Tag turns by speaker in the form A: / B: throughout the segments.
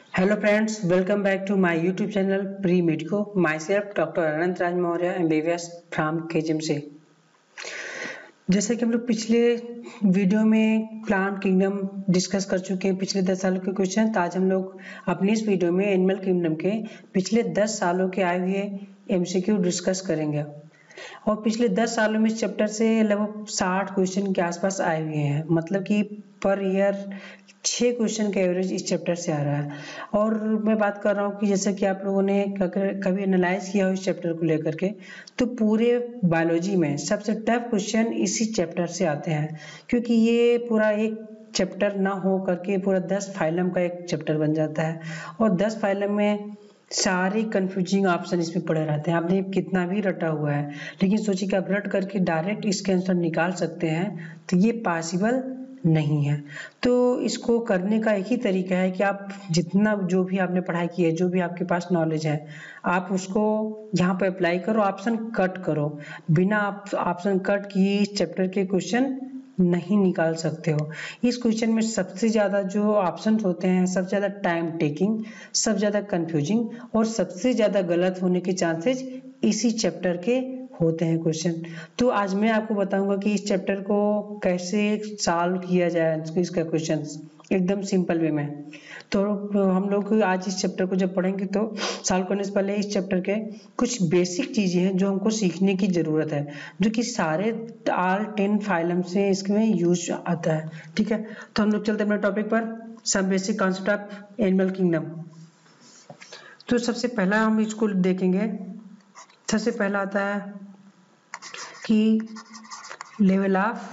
A: Hello friends, welcome back to my YouTube channel Pre-Medico. Myself Dr. Anant Raj Maurya MBBS from KGMC। जैसे कि हम लोग पिछले video में प्लांट किंगडम डिस्कस कर चुके हैं, पिछले 10 सालों के क्वेश्चन। तो आज हम लोग अपनी इस वीडियो में एनिमल किंगडम के पिछले 10 सालों के आए हुए MCQ डिस्कस करेंगे। और पिछले 10 सालों में इस चैप्टर से लगभग 60 क्वेश्चन के आसपास आए हुए हैं, मतलब कि पर ईयर 6 क्वेश्चन का एवरेज इस चैप्टर से आ रहा है। और मैं बात कर रहा हूँ कि जैसे कि आप लोगों ने कभी एनालाइज किया हो इस चैप्टर को लेकर के, तो पूरे बायोलॉजी में सबसे टफ क्वेश्चन इसी चैप्टर से आते हैं, क्योंकि ये पूरा एक चैप्टर ना हो करके पूरा 10 फाइलम का एक चैप्टर बन जाता है। और 10 फाइलम में सारे कंफ्यूजिंग ऑप्शन इसमें पड़े रहते हैं। आपने कितना भी रटा हुआ है, लेकिन सोचिए कि आप रट करके डायरेक्ट इसके आंसर निकाल सकते हैं, तो ये पॉसिबल नहीं है। तो इसको करने का एक ही तरीका है कि आप जितना जो भी आपने पढ़ाई की है, जो भी आपके पास नॉलेज है, आप उसको यहाँ पे अप्लाई करो, ऑप्शन कट करो। बिना ऑप्शन कट किए इस चैप्टर के क्वेश्चन नहीं निकाल सकते हो। इस क्वेश्चन में सबसे ज़्यादा जो ऑप्शंस होते हैं, सबसे ज़्यादा टाइम टेकिंग, सबसे ज़्यादा कंफ्यूजिंग और सबसे ज़्यादा गलत होने के चांसेस इसी चैप्टर के होते हैं क्वेश्चन। तो आज मैं आपको बताऊंगा कि इस चैप्टर को कैसे सॉल्व किया जाए, इसका क्वेश्चन एकदम सिंपल वे में। तो हम लोग आज इस चैप्टर को जब पढ़ेंगे तो सॉल्व करने से पहले इस चैप्टर के कुछ बेसिक चीजें हैं जो हमको सीखने की जरूरत है, जो कि सारे ऑल 10 फाइलम से इसमें यूज आता है। ठीक है, तो हम लोग चलते हैं अपने टॉपिक पर, some basic concept of animal kingdom. तो सबसे पहला हम इसको देखेंगे। सबसे पहला आता है कि लेवल ऑफ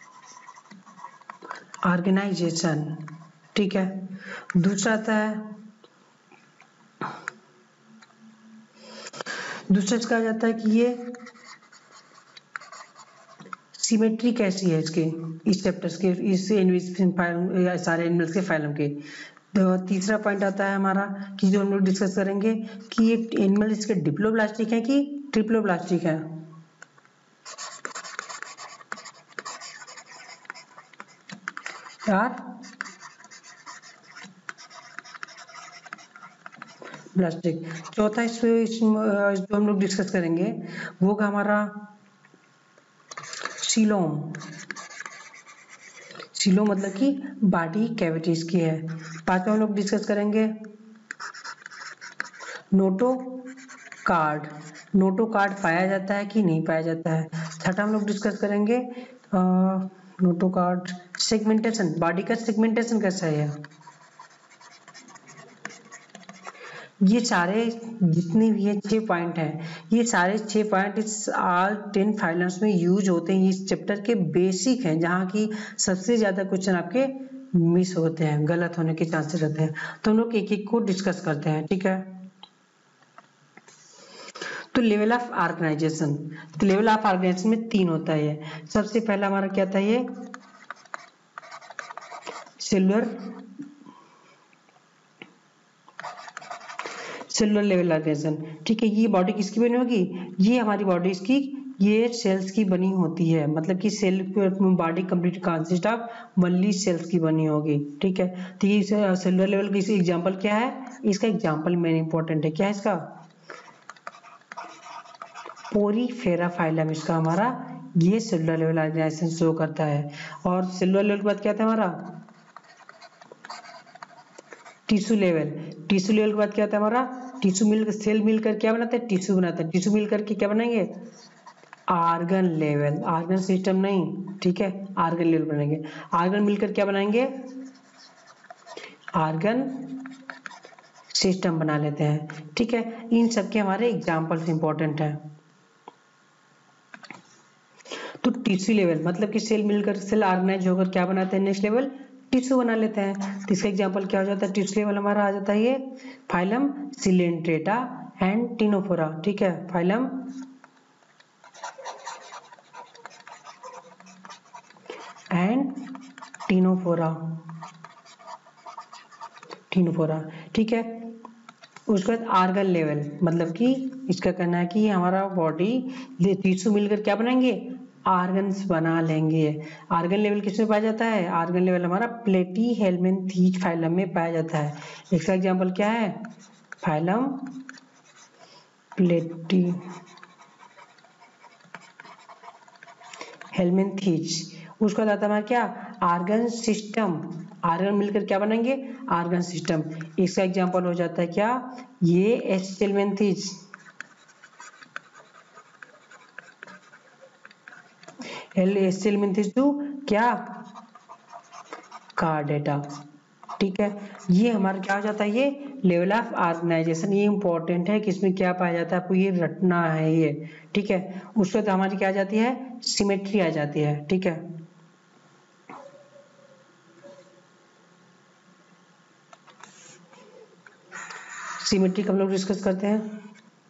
A: ऑर्गेनाइजेशन। ठीक है, दूसरा आता है, दूसरा कहा जाता है कि ये सिमेट्री कैसी है इसके, इस चैप्टर्स के, इस सारे एनिमल्स के फाइलम के। तो तीसरा पॉइंट आता है हमारा कि जो हम लोग डिस्कस करेंगे कि ये एनिमल इसके डिप्लोब्लास्टिक है कि ट्रिप्लोब्लास्टिक है। यार प्लास्टिक। चौथा जो हम लोग डिस्कस करेंगे वो का हमारा सीलोम। सीलोम मतलब कि बॉडी कैविटीज की है। पांचवा हम लोग डिस्कस करेंगे नोटोकार्ड। नोटोकार्ड पाया जाता है कि नहीं पाया जाता है। छठा हम लोग डिस्कस करेंगे नोटोकार्ड सेगमेंटेशन, बॉडी का सेगमेंटेशन कैसा है। ये सारे जितने भी ये 6 पॉइंट हैं, ये सारे 6 पॉइंट इस ऑल 10 फाइलम्स में यूज होते हैं। इस चैप्टर के बेसिक हैं, जहाँ की सबसे ज्यादा क्वेश्चन आपके मिस होते हैं, गलत होने के चांसेस रहते हैं। तो हम लोग एक एक को डिस्कस करते हैं। ठीक है, तो लेवल ऑफ ऑर्गेनाइजेशन। तो लेवल ऑफ ऑर्गेनाइजेशन में 3 होता है। सबसे पहला हमारा क्या था, ये सेलुलर लेवल ऑर्गेनाइजेशन। ठीक है, ये बॉडी किसकी बनी होगी, ये हमारी बॉडी इसकी, ये सेल्स की बनी होती है, मतलब कि cell body complete consist of only cells की बनी होगी। ठीक है, तो ये सेलुलर लेवल की एग्जांपल क्या है, इसका एग्जांपल मेन इंपॉर्टेंट है। क्या है इसका, पोरीफेरा फाइलम इसका हमारा ये सेलुलर लेवल ऑर्गेनाइजेशन शो करता है। और सेलुलर लेवल के बाद क्या था हमारा टिश्यू लेवल। टिश्यू लेवल के बाद क्या था हमारा टिश्यू मिलकर, सेल मिलकर क्या बनाते हैं, टिश्यू बनाते हैं। टिश्यू मिलकर के क्या बनाएंगे, आर्गन लेवल, आर्गन सिस्टम नहीं, ठीक है, आर्गन लेवल बनाएंगे। आर्गन मिलकर क्या बनाएंगे, आर्गन सिस्टम बना लेते हैं। ठीक है, इन सब के हमारे एग्जाम्पल्स इंपॉर्टेंट है। तो टिश्यू लेवल मतलब कि सेल मिलकर, सेल ऑर्गेनाइज होकर क्या बनाते हैं, नेक्स्ट लेवल टिश्यू बना लेते हैं। तो इसका एग्जांपल क्या हो जाता है, टिश्यू लेवल हमारा आ जाता है ये फाइलम सिलेंट्रेटा एंड टिनोफोरा। ठीक है, फाइलम एंड टिनोफोरा, टिनोफोरा। ठीक है, उसके बाद आर्गन लेवल मतलब कि इसका कहना है कि हमारा बॉडी टिश्यू मिलकर क्या बनाएंगे, आर्गन्स बना लेंगे। आर्गन लेवल किसमें पाया जाता है? आर्गन लेवल हमारा प्लेटीहेल्मिन्थीज फाइलम में पाया जाता है। इसका एग्जांपल क्या है? Phylum platyhelminthes. उसका आता है क्या? Argon system. आर्गन मिलकर क्या बनेंगे? Argon system. इसका एग्जांपल हो जाता है क्या? ये एस्टेल्मेंथीज। एस्टेल्मेंथीज टू क्या? कार्डेटा। ठीक है, ये हमारा क्या हो जाता है? ये लेवल ऑफ ऑर्गेनाइजेशन। ये इंपॉर्टेंट है कि इसमें क्या पाया जाता है, आपको ये रटना है ये। ठीक है, उसके बाद हमारी क्या आ जाती है? सिमेट्री आ जाती है। ठीक है, सिमेट्री हम लोग डिस्कस करते हैं।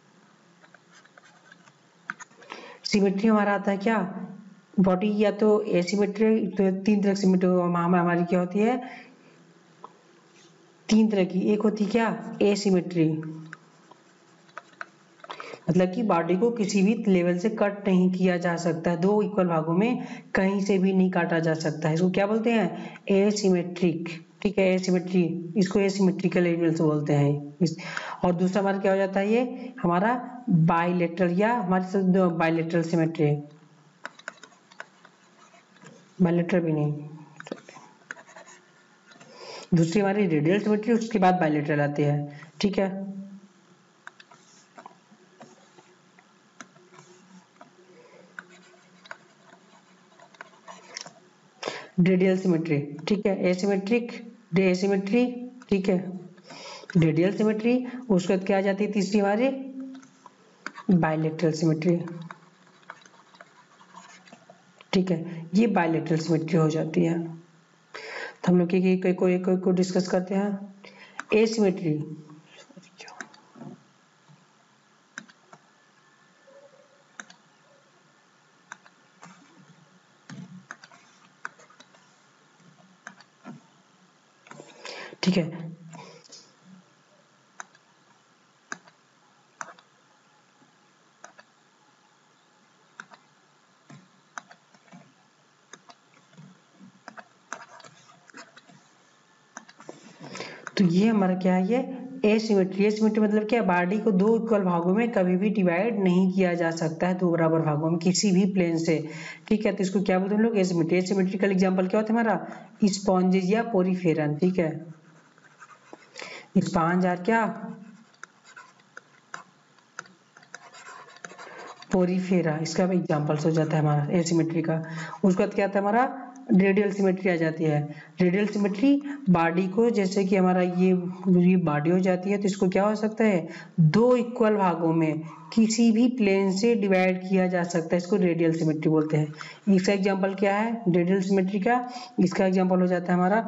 A: सिमेट्री हमारा आता है क्या? बॉडी या तो एसिमेट्री, तो तीन तरह की सिमेट्री हमारी क्या होती है? तीन तरह की। एक होती है क्या? एसिमेट्री, मतलब कि बॉडी को किसी भी लेवल से कट नहीं किया जा सकता है, दो इक्वल भागों में कहीं से भी नहीं काटा जा सकता है। इसको क्या बोलते हैं? एसिमेट्रिक। ठीक है, एसिमेट्री, इसको एसिमेट्रिकल एलिमेंट्स बोलते हैं। और दूसरा हमारा क्या हो जाता है? ये हमारा बाइलेटरल, या हमारे बाइलेटरल सिमेट्री। बाइलेटरल भी नहीं, दूसरी हमारी रेडियल सिमेट्री, उसके बाद बाइलेटरल आती है। ठीक है, रेडियल सिमेट्री। ठीक है, एसिमेट्रिक, एसिमेट्री। ठीक है, रेडियल सिमेट्री। उसके बाद क्या आ जाती है तीसरी हमारी? Bilateral symmetry. ठीक है, ये बाइलेटरल सिमेट्री हो जाती है। तो हम लोग को डिस्कस करते हैं। एसिमेट्री, ठीक है, तो ये हमारा क्या है? ये एसिमेट्री। एसिमेट्री मतलब क्या? बॉडी को दो इक्वल भागों में कभी भी डिवाइड नहीं किया जा सकता है, दो बराबर भागों में किसी भी प्लेन से। ठीक है, तो इसको क्या बोलते हैं हम लोग? एसिमेट्री। एसिमेट्रिकल एग्जांपल क्या होता है हमारा? स्पॉन्जेस या पोरीफेरन। ठीक है, स्पॉन्ज और क्या? पोरीफेरा, इसका भी एग्जांपल्स हो जाता है हमारा एसिमेट्री का। उसके बाद क्या आता है हमारा? रेडियल सिमेट्री आ जाती है। रेडियल सिमेट्री बॉडी को, जैसे कि हमारा ये बॉडी हो जाती है, तो इसको क्या हो सकता है? दो इक्वल भागों में किसी भी प्लेन से डिवाइड किया जा सकता है, इसको रेडियल सिमेट्री बोलते हैं। इसका एग्जांपल क्या है रेडियल सिमेट्री का? इसका एग्जांपल हो जाता है हमारा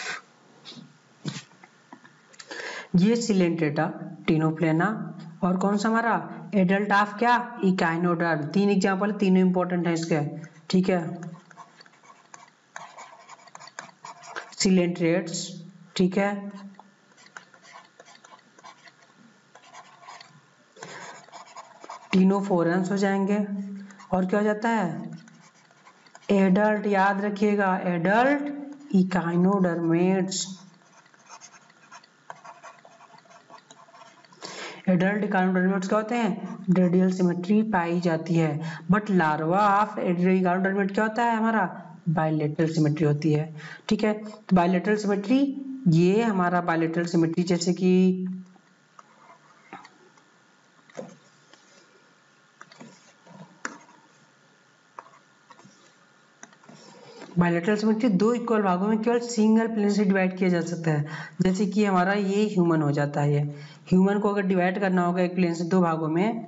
A: ये सिलेंट्रेटा, टिनोप्लेना, और कौन सा हमारा? एडल्ट ऑफ क्या? इकाइनोडर्म। तीन एग्जांपल, तीनों इंपॉर्टेंट है इसके। ठीक है, सिलेंट्रेट्स। ठीक है, टिनोफोरन्स हो जाएंगे, और क्या हो जाता है? एडल्ट, याद रखिएगा, एडल्ट इकाइनोडर्मेट्स। एडल्ट इकाइनोडर्मेट्स क्या होते हैं? रेडियल सिमेट्री पाई जाती है। बट लार्वा ऑफ इकाइनोडर्मेट क्या होता है हमारा? बाइलेटरल सिमेट्री होती है। ठीक है, तो बाइलेटरल सिमेट्री, ये हमारा बाइलेटरल सिमेट्री, जैसे कि बायलैटरल सिमेट्री दो इक्वल भागों में केवल सिंगल प्लेन से डिवाइड किया जा सकता है। जैसे कि हमारा ये ह्यूमन हो जाता है। ये ह्यूमन को अगर डिवाइड करना होगा एक प्लेन से दो भागों में,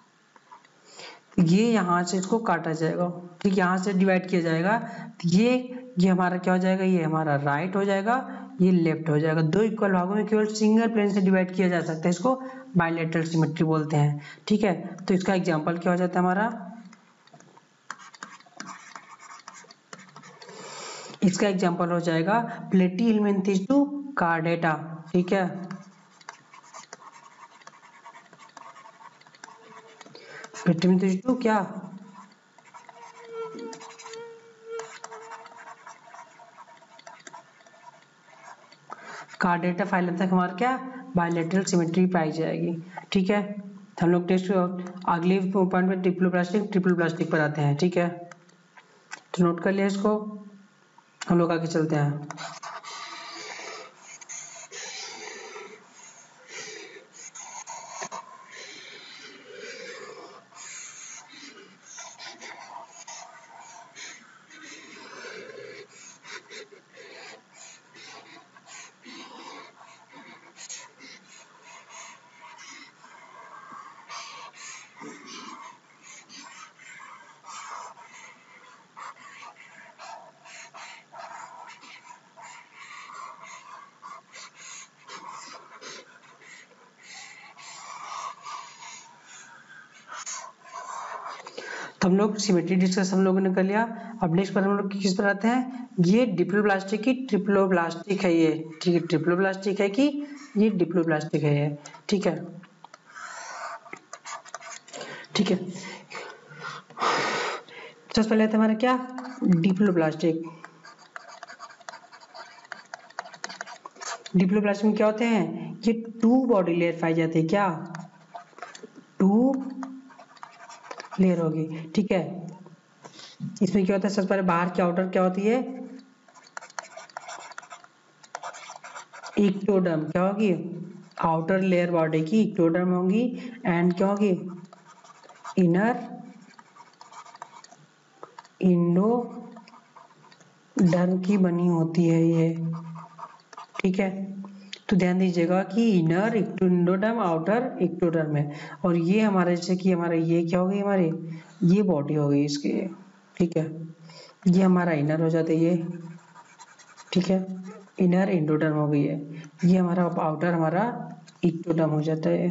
A: ये यहाँ से इसको काटा जाएगा। ठीक, यहाँ से डिवाइड किया जाएगा, तो ये हमारा क्या हो जाएगा? ये हमारा राइट हो जाएगा, ये लेफ्ट हो जाएगा। दो इक्वल भागों में केवल सिंगल प्लेन से डिवाइड किया जा सकता है, इसको बायलैटरल सिमेट्री बोलते हैं। ठीक है, तो इसका एग्जाम्पल क्या हो जाता है हमारा? इसका एग्जांपल हो जाएगा प्लेटीहेल्मिन्थीज टू कार्डेटा। ठीक है, प्लेटीहेल्मिन्थीज टू क्या? कार्ड डेटा फाइल तक हमारा क्या बायलैटरल सिमेट्री पाई जाएगी। ठीक है, हम लोग टेस्ट अगले पॉइंट में ट्रिपल प्लास्टिक पर आते हैं। ठीक है, तो नोट कर लिया इसको, हम लोग आगे चलते हैं। तो हम लोग सिमेट्री डिस्कस हम लोगों ने कर लिया। अब नेक्स्ट पर हम लोग किस पर आते हैं, ये डिप्लोप्लास्टिक की ट्रिप्लोप्लास्टिक है ये। ठीक है, ट्रिप्लोप्लास्टिक है कि ये डिप्लोप्लास्टिक है ये। ठीक है, ठीक है, सबसे पहले आता है हमारा क्या डिप्लोप्लास्टिक। डिप्लोप्लास्टिक में क्या होते हैं, ये 2 बॉडी लेयर पाई जाती है। क्या 2 लेयर होगी। ठीक है, इसमें क्या होता है, सबसे पहले बाहर की आउटर क्या होती है, इक्टोडर्म। क्या होगी, आउटर लेयर बॉडी की इक्टोडर्म होगी, एंड क्या होगी, इनर इंडोडर्म की बनी होती है ये। ठीक है, तो ध्यान दीजिएगा कि इनर इंडोडर्म, आउटर इक्टोडर्म है, और ये हमारे जैसे कि हमारा ये क्या होगी, हमारी ये बॉडी हो गई इसकी। ठीक है, ये हमारा इनर हो जाता है ये। ठीक है, इनर इंडोडर्म हो गई है, ये हमारा आउटर हमारा इक्टोडर्म हो जाता है।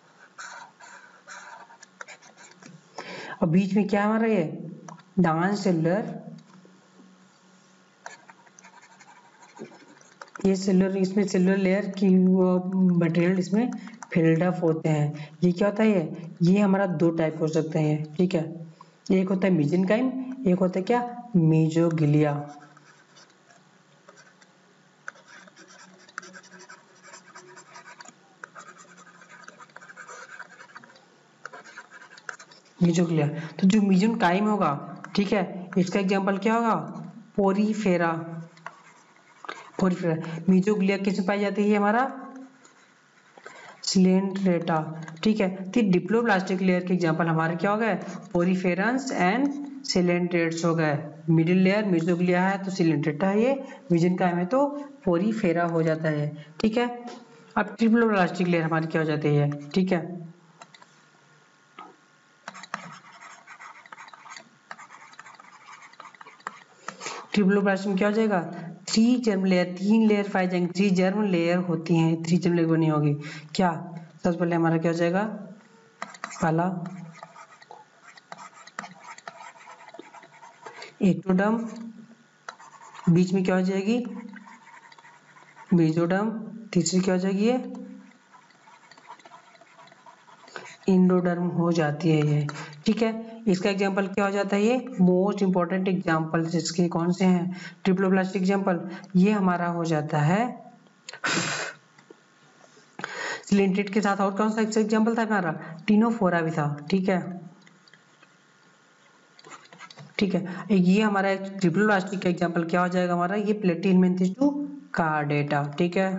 A: और बीच में क्या हमारा ये नॉन सेलुलर, ये सेलुलर, इसमें सेलुलर लेयर की मटेरियल इसमें फिल्ड अप होते हैं। ये क्या होता है, ये हमारा 2 टाइप हो सकते हैं। ठीक है, एक होता है मेसेंकाइम, एक होता है क्या मेसोग्लिया। मेसोग्लिया, तो जो मेसेंकाइम होगा, ठीक है, इसका एग्जांपल क्या होगा, पोरीफेरा। पोरीफेरा, मेसोग्लिया किसमें पाई जाती है, हमारा सिलेंट्रेटा। ठीक है, तो डिप्लोप्लास्टिक लेयर के एग्जांपल हमारे क्या हो गए, पोरीफेरंस एंड सिलेंट्रेट्स हो गए। मिडिल लेयर मेसोग्लिया है तो सिलेंट्रेटा है, ये मेसेंकाइम है तो पोरीफेरा हो जाता है। ठीक है, अब ट्रिप्लोप्लास्टिक लेयर हमारी क्या हो जाती है। ठीक है, ट्रिप्लोप्लास्टिक में क्या हो जाएगा, 3 जर्म लेयर, 3 लेयर पाई जाएंगे, 3 जर्म लेयर होती हैं, 3 जर्म लेयर बनी होगी। क्या, सबसे पहले हमारा क्या हो जाएगा, पहला एक्टोडर्म, बीच में क्या हो जाएगी मेसोडर्म, तीसरी क्या हो जाएगी ये इंडोडर्म हो जाती है ये। ठीक है, इसका एग्जांपल क्या हो जाता है, ये मोस्ट इंपॉर्टेंट एग्जांपल इसके कौन से हैं, ट्रिप्लोप्लास्टिक एग्जांपल, ये हमारा हो जाता है सिलेंट्रेट के साथ। और कौन सा एग्जांपल था हमारा, टिनोफोरा भी था। ठीक है, ठीक है, ये हमारा ट्रिप्लोप्लास्टिक का एग्जांपल क्या हो जाएगा हमारा, ये प्लेटिनमेंथिस टू कार्डेटा। ठीक है,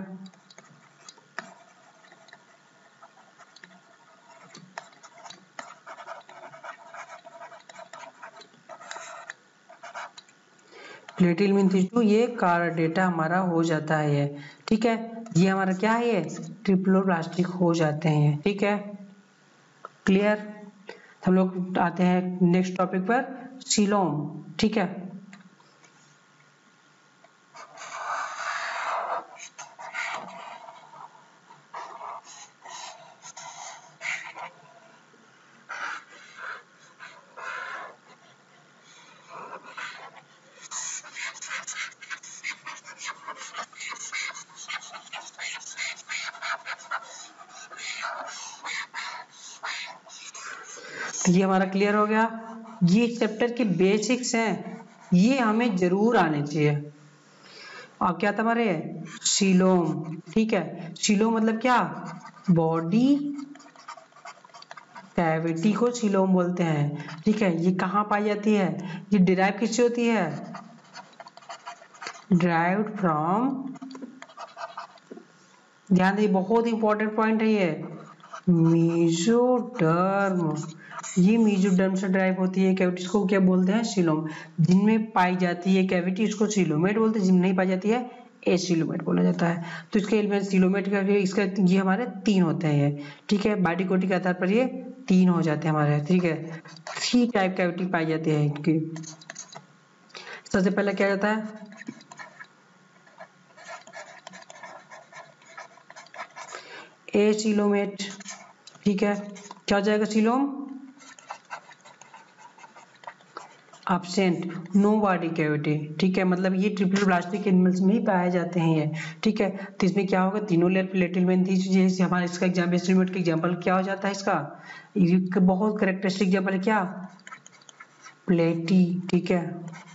A: प्लेटिनमेंथिस टू ये कार्डेटा हमारा हो जाता है ये। ठीक है, ये हमारा क्या है, ये ट्रिप्लोप्लास्टिक हो जाते हैं। ठीक है, क्लियर। हम लोग आते हैं नेक्स्ट टॉपिक पर, सीलोम। ठीक है, ये हमारा क्लियर हो गया। ये चैप्टर के बेसिक्स हैं, ये हमें जरूर आने चाहिए। अब क्या था हमारे सीलोम, ठीक है। सीलोम मतलब क्या, बॉडी कैविटी को सीलोम बोलते हैं, ठीक है। ये कहाँ पाई जाती है, ये डिराइव किससे होती है, डिराइव्ड फ्रॉम, ध्यान दीजिए बहुत इंपॉर्टेंट पॉइंट है ये, मेसोडर्म। ये मेसोडर्म से ड्राइव होती है कैविटीज को क्या बोलते हैं, सीलोम। जिनमें पाई जाती है कैविटी उसको सीलोमेट बोलते हैं, जिनमें नहीं पाई जाती है एसीलोमेट बोला जाता है। तो इसके एलिमेंट सीलोमेट का इसका ये हमारे 3 होते हैं ये, ठीक है। बॉडी कोटि के आधार पर ये 3 हो जाते हैं हमारे, ठीक है। 3 टाइप कैविटी पाई जाती है इनकी। सबसे पहले क्या जाता है, एसीलोमेट, ठीक है। क्या हो जाएगा coelom, absent, no body cavity, ठीक है। मतलब ये ट्रिपल ब्लास्टिक एनिमल्स में ही पाए जाते हैं ये, ठीक है। तो इसमें क्या होगा, तीनों लेयर प्लेटिलमेंथीज, जैसे हमारा इसका एग्जाम्पल एस्टिमेट का एग्जाम्पल क्या हो जाता है, इसका बहुत करेक्टरिस्टिक एग्जाम्पल है क्या, प्लेटी, ठीक है।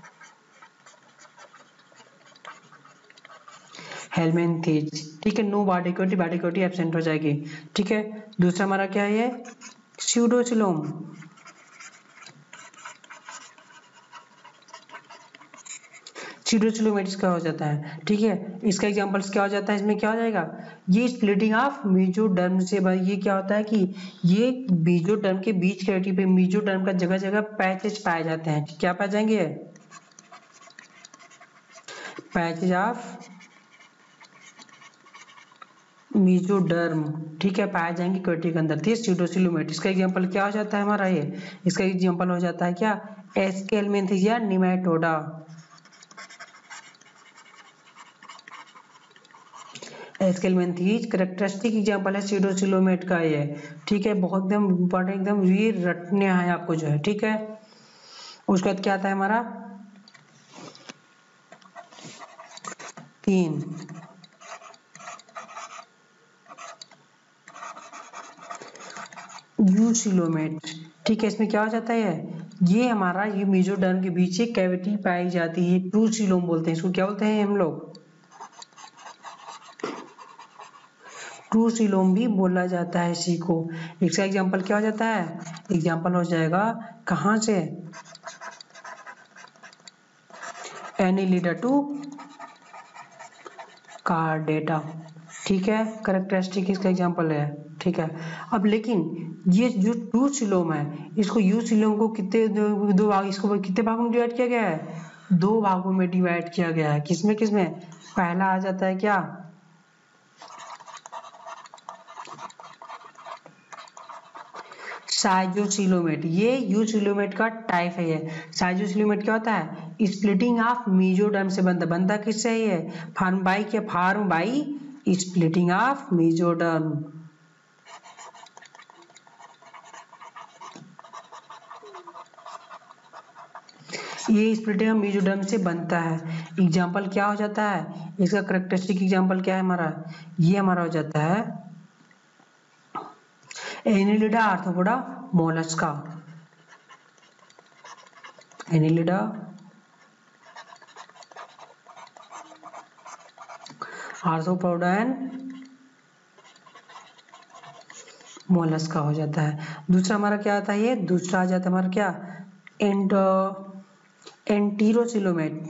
A: हेलमेंथीज, ठीक है, नो बॉडी कैविटी एब्सेंट हो जाएगी, ठीक है। दूसरा हमारा क्या है, स्यूडोसीलोम, सीडोसिलोमेटिस का हो जाता है, ठीक है। इसका एग्जांपल्स क्या हो जाता है, इसमें क्या हो जाएगा, ये स्प्लिटिंग ऑफ मेसोडर्म से, ये क्या होता है कि ये मेसोडर्म के बीच कैविटी पे मेसोडर्म का जगह जगह पैचेज पाए जाते हैं, क्या पाए जाएंगे, पैचेज ऑफ मेसोडर्म, ठीक है, पाए जाएंगे कैविटी के अंदर। ठीक, सीडोसिलोमेटिस का एग्जांपल क्या हो जाता है हमारा ये, इसका एग्जांपल हो जाता है क्या, एस्केलमेंथिस या निमेटोडा। एस्केलमेंथीज करेक्टरिस्टिक एग्जांपल है सीडोसिलोमेट का ये, ठीक है। बहुत एकदम इंपॉर्टेंट, एकदम ये रटने है आपको जो है, ठीक है। उसके बाद क्या आता है हमारा 3, यूसिलोमेट, ठीक है। इसमें क्या हो जाता है, ये हमारा ये मेसोडर्म के बीच एक कैविटी पाई जाती है, ट्रूसिलोम बोलते हैं इसको, क्या बोलते हैं हम लोग, ट्रूसिलोम भी बोला जाता है इसी को। इसका एग्जांपल क्या हो जाता है, एग्जांपल हो जाएगा कहां से, एनिलिडा टू कार्डेटा, ठीक है। करेक्टरिस्टिक इसका एग्जांपल है, ठीक है। अब लेकिन ये जो ट्रूसिलोम है, इसको यूसिलोम को कितने दो भाग, इसको कितने भागों में डिवाइड किया गया है, 2 भागों में डिवाइड किया गया है। किसमें किसमें, पहला आ जाता है क्या, साइजोसिलोमेट, ये यूसिलोमेट का टाइप है ये। साइजोसिलोमेट क्या होता है, स्प्लिटिंग ऑफ मेसोडर्म से बनता किससे है ये, form by splitting of mesoderm. ये स्प्लिटिंग ऑफ मेसोडर्म से बनता है। एग्जांपल क्या हो जाता है, इसका करेक्टरिस्टिक एग्जांपल क्या है हमारा, ये हमारा हो जाता है Annelida Arthropoda Mollusca, Annelida Arthropoda and Mollusca हो जाता है। दूसरा हमारा क्या आता है, ये दूसरा आ जाता है हमारा क्या, एंटीरोसिलोमेट,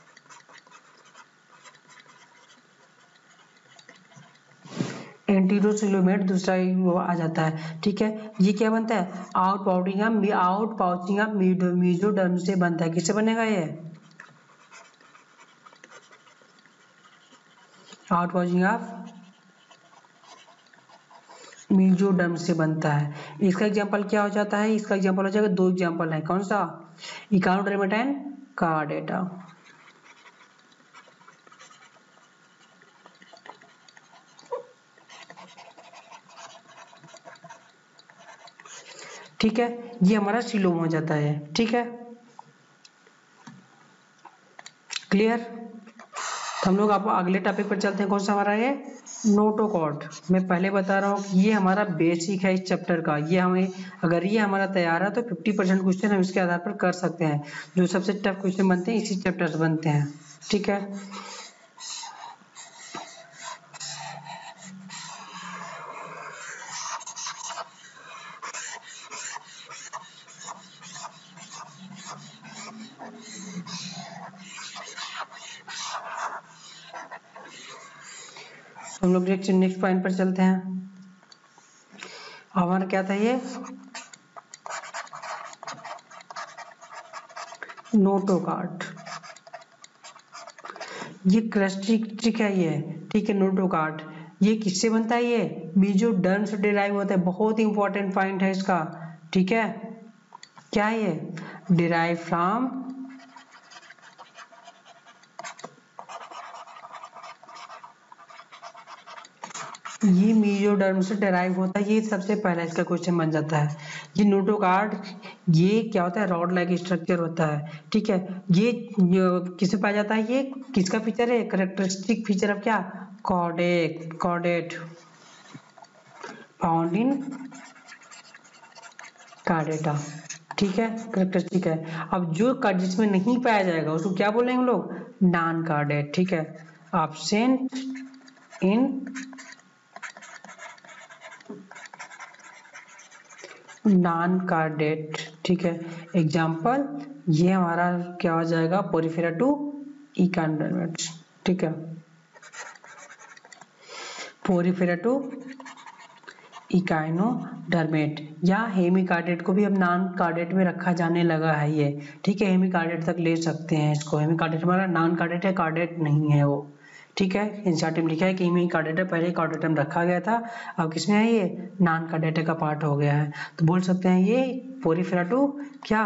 A: एंटीरोसिलोमेट दूसरा वो आ जाता है, ठीक है। ये क्या बनता है, आउट पाउचिंग ऑफ मेसोडर्म से बनता है। किससे बनेगा ये, आउट पाउचिंग ऑफ मेसोडर्म से बनता है। इसका एग्जांपल क्या हो जाता है, इसका एग्जांपल हो जाएगा 2 एग्जांपल है, कौन सा, इकानोडर्मेटा एंड कार्डेटा, ठीक है। ये हमारा सीलोम हो जाता है, ठीक है, क्लियर। तो हम लोग आप अगले टॉपिक पर चलते हैं, कौन सा हमारा है, नोटोकॉर्ड। मैं पहले बता रहा हूँ कि ये हमारा बेसिक है इस चैप्टर का, ये हमें अगर ये हमारा तैयार है तो 50% क्वेश्चन हम इसके आधार पर कर सकते हैं। जो सबसे टफ क्वेश्चन बनते हैं इसी चैप्टर से बनते हैं, ठीक है। हम लोग नेक्स्ट पॉइंट पर चलते हैं। हमारा क्या था ये, नोटोकार्ड। ये कैरेक्टरिस्टिक है ये, ठीक है। नोटोकार्ड ये किससे बनता है, ये मेसोडर्म से डिराइव होता है। बहुत ही इंपॉर्टेंट पॉइंट है इसका, ठीक है। क्या है ये, डिराइव फ्रॉम ये मेसोडर्म से डिराइव होता है। ये सबसे पहला इसका क्वेश्चन बन जाता है। ये नोटोकार्ड ये क्या होता है, रॉड लाइक स्ट्रक्चर होता है, ठीक है। ये किससे पाया जाता है, ये किसका फीचर है, कैरेक्टरिस्टिक फीचर ऑफ क्या, कॉर्डेट फाउंड इन कार्डेटा, ठीक है, कैरेक्टरिस्टिक है। अब जो कार्ड जिसमें नहीं पाया जाएगा उसको क्या बोलेंगे हम लोग, नॉन कार्डेट, ठीक है, एब्सेंट इन नॉन कार्डेट, ठीक है। एग्जाम्पल ये हमारा क्या हो जाएगा, पोरिफेरा टू इकाइनोडर्मेट्स, ठीक है, पोरिफेरा टू इकाइनोडर्मेट या हेमिकार्डेट को भी अब नॉन कार्डेट में रखा जाने लगा है ये, ठीक है। हेमिकार्डेट तक ले सकते हैं इसको। हेमिकार्डेट हमारा नॉन कार्डेट है, कार्डेट नहीं है वो, ठीक है। एनसीईआरटी में लिखा है कि हेमिकार्डेट है, पहले कार्डेट में रखा गया था, अब किसमें है, ये नॉन कार्डेट का पार्ट हो गया है। तो बोल सकते हैं ये पोरिफेरा टू क्या,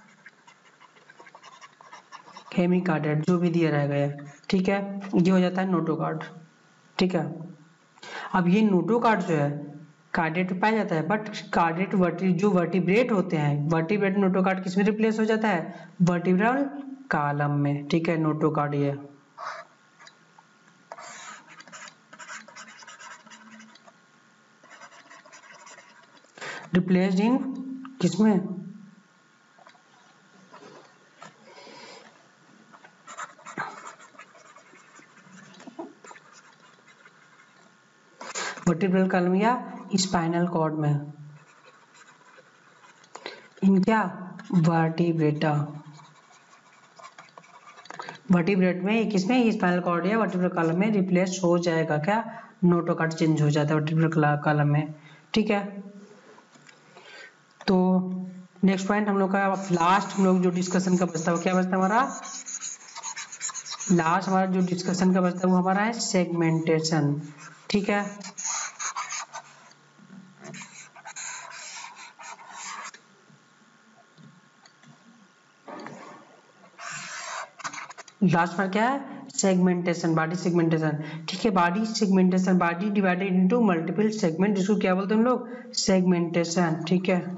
A: हेमिकार्डेट, जो भी दिया रहेगा ये, ठीक है। ये हो जाता है नोटोकार्ड, ठीक है। अब ये नोटोकार्ड जो है कार्डेट में पाया जाता है, बट कार्डेट जो वर्टिब्रेट होते हैं, वर्टिब्रेट नोटोकार्ड किसमें रिप्लेस हो जाता है, वर्टिब्रल कॉलम में, ठीक है। नोटोकार्ड ये रिप्लेस्ड इन किसमें, वर्टिब्रल कॉलम या स्पाइनल कॉर्ड में, इन क्या वर्टिब्रेटा, वर्टिब्रेट में किसमें, स्पाइनल कॉर्ड या वर्टिब्रल कॉलम में रिप्लेस हो जाएगा क्या, नोटोकार्ड चेंज हो जाता है वर्टिब्रल कॉलम में, ठीक है। तो नेक्स्ट पॉइंट हम लोग का लास्ट, हम लोग जो डिस्कशन का बचता है वो क्या बचता है हमारा, लास्ट हमारा जो डिस्कशन का बचता है वो हमारा है सेगमेंटेशन, ठीक है। लास्ट में क्या है, सेगमेंटेशन, बॉडी सेगमेंटेशन, ठीक है। Body segmentation, body divided into multiple segment, जिसको क्या बोलते हैं हम लोग, सेगमेंटेशन, ठीक है।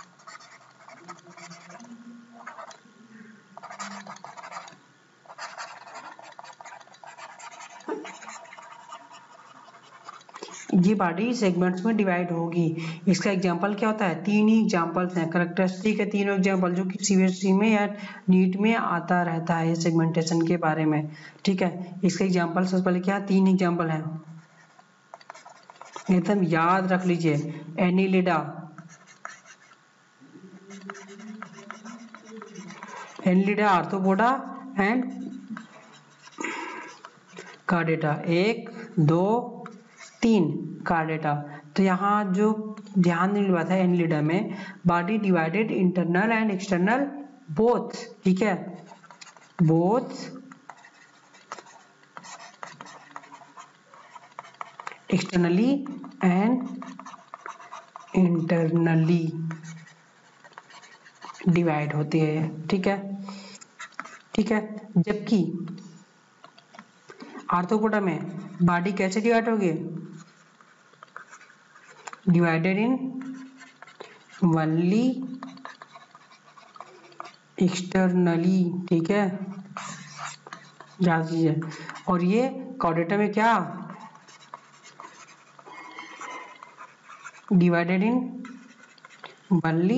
A: ये बॉडी सेगमेंट्स में डिवाइड होगी। इसका एग्जांपल क्या होता है, तीन ही एग्जांपल्स हैं, कैरेक्टरिस्टिक है तीनों एग्जांपल, जो कि सीबीएसई में या नीट में आता रहता है सेगमेंटेशन के बारे में, ठीक है। इसका एग्जांपल सबसे पहले क्या, तीन एग्जांपल हैं, एकदम याद रख लीजिए, Annelida, Arthropoda and Chordata, 1 2 3 Chordata. तो यहाँ जो ध्यान देने वाला था, एनिलिडा में body divided internal and external both, ठीक है, both externally and internally divide होती है, ठीक है, ठीक है। जबकि आर्थ्रोपोडा में बॉडी कैसे डिवाइड होगी, डिवाइडेड इन ओनली एक्सटर्नली, ठीक है, याद कीजिए। और ये कॉर्डेटा में क्या, डिवाइडेड इन ओनली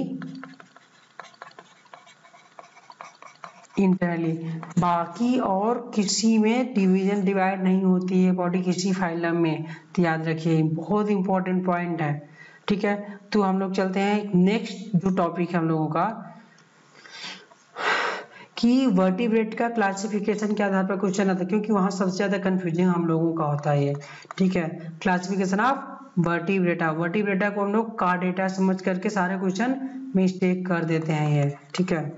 A: इंटरनली, बाकी और किसी में डिवीजन डिवाइड नहीं होती है बॉडी किसी फाइलम में, तो याद रखिए बहुत इंपॉर्टेंट पॉइंट है, ठीक है। तो हम लोग चलते हैं नेक्स्ट जो टॉपिक है हम लोगों का, कि वर्टिब्रेट का क्लासिफिकेशन के आधार पर क्वेश्चन आता है, क्योंकि वहां सबसे ज्यादा कंफ्यूजिंग हम लोगों का होता है ये। ठीक है, क्लासिफिकेशन ऑफ वर्टिब्रेटा। वर्टिब्रेटा को हम लोग कार्डेटा समझ करके सारे क्वेश्चन मिस्टेक कर देते हैं ये। ठीक है,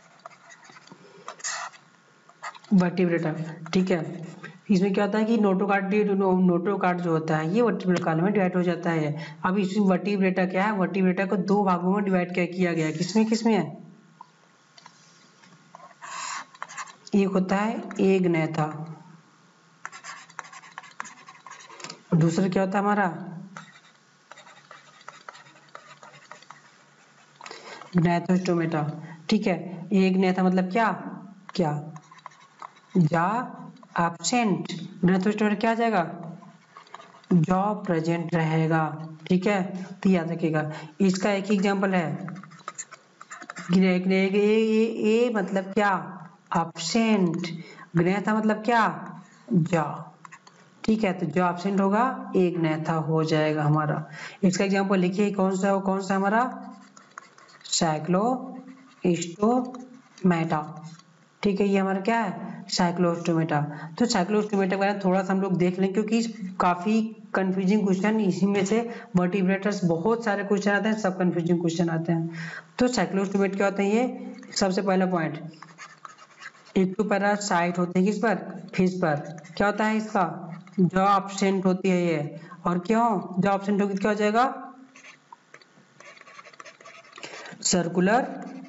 A: वर्टिब्रेटा। ठीक है, इसमें क्या होता है कि नोटोकार्ड जो होता है ये वर्टिब्रल कॉलम में डिवाइड हो जाता है। अब इसमें वर्टिब्रेटा क्या है, वर्टिब्रेटा को दो भागों में डिवाइड किया गया है। किसमें किसमें है, एक होता है एग्नेथा, दूसरा क्या होता है हमारा ग्नैथोस्टोमेटा। ठीक है, एग्नेथा मतलब क्या क्या जा एब्सेंट, ग्नैथोस्टोमेटा क्या आ जाएगा जॉ प्रेजेंट रहेगा। ठीक है, तो याद रखिएगा। इसका एक एग्जांपल है ए मतलब क्या एब्सेंट, ग्नैथा मतलब क्या जा। ठीक है, तो जो एब्सेंट होगा एक ग्नैथा हो जाएगा हमारा। इसका एग्जांपल लिखिए, कौन सा हमारा साइक्लोस्टोमेटा। ठीक है, ये हमारा क्या है साइक्लोस्टोमेटा। तो साइक्लोस्टोमेटा के बारे में थोड़ा सा हम लोग देख लें, क्योंकि काफी कंफ्यूजिंग क्वेश्चन इसी में से वर्टिब्रेटर्स बहुत सारे क्वेश्चन आते हैं, सब कंफ्यूजिंग क्वेश्चन आते हैं। तो साइक्लोस्टोमेट क्या होते हैं ये, सबसे पहला पॉइंट, एक तो पैरासाइट होते हैं किस पर फिश पर, क्या होता है इसका जो एब्सेंट होती है ये, और क्यों जो एब्सेंट होगी क्या हो जाएगा सर्कुलर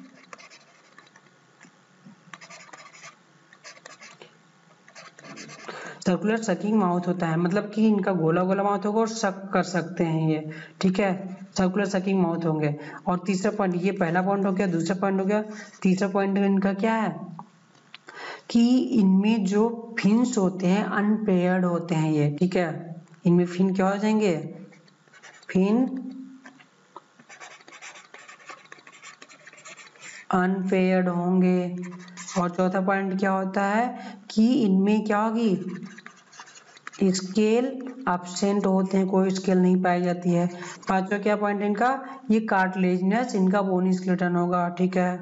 A: सकिंग माउथ होता है, मतलब कि इनका गोला गोला माउथ होगा और सक कर सकते हैं ये। ठीक है, सर्कुलर सकिंग माउथ होंगे। और तीसरा पॉइंट, ये पहला पॉइंट हो गया, दूसरा पॉइंट हो गया, तीसरा पॉइंट इनका क्या है कि इनमें जो फिन्स होते हैं अनपेयर्ड होते हैं ये। ठीक है, इनमें फिन क्या हो जाएंगे, फिन अनपेयर्ड होंगे। और चौथा पॉइंट क्या होता है कि इनमें क्या होगी स्केल एब्सेंट होते हैं, कोई स्केल नहीं पाई जाती है। पांचवा क्या पॉइंट इनका, ये कार्टिलेजिनस इनका बोनी स्केलेटन होगा। ठीक है,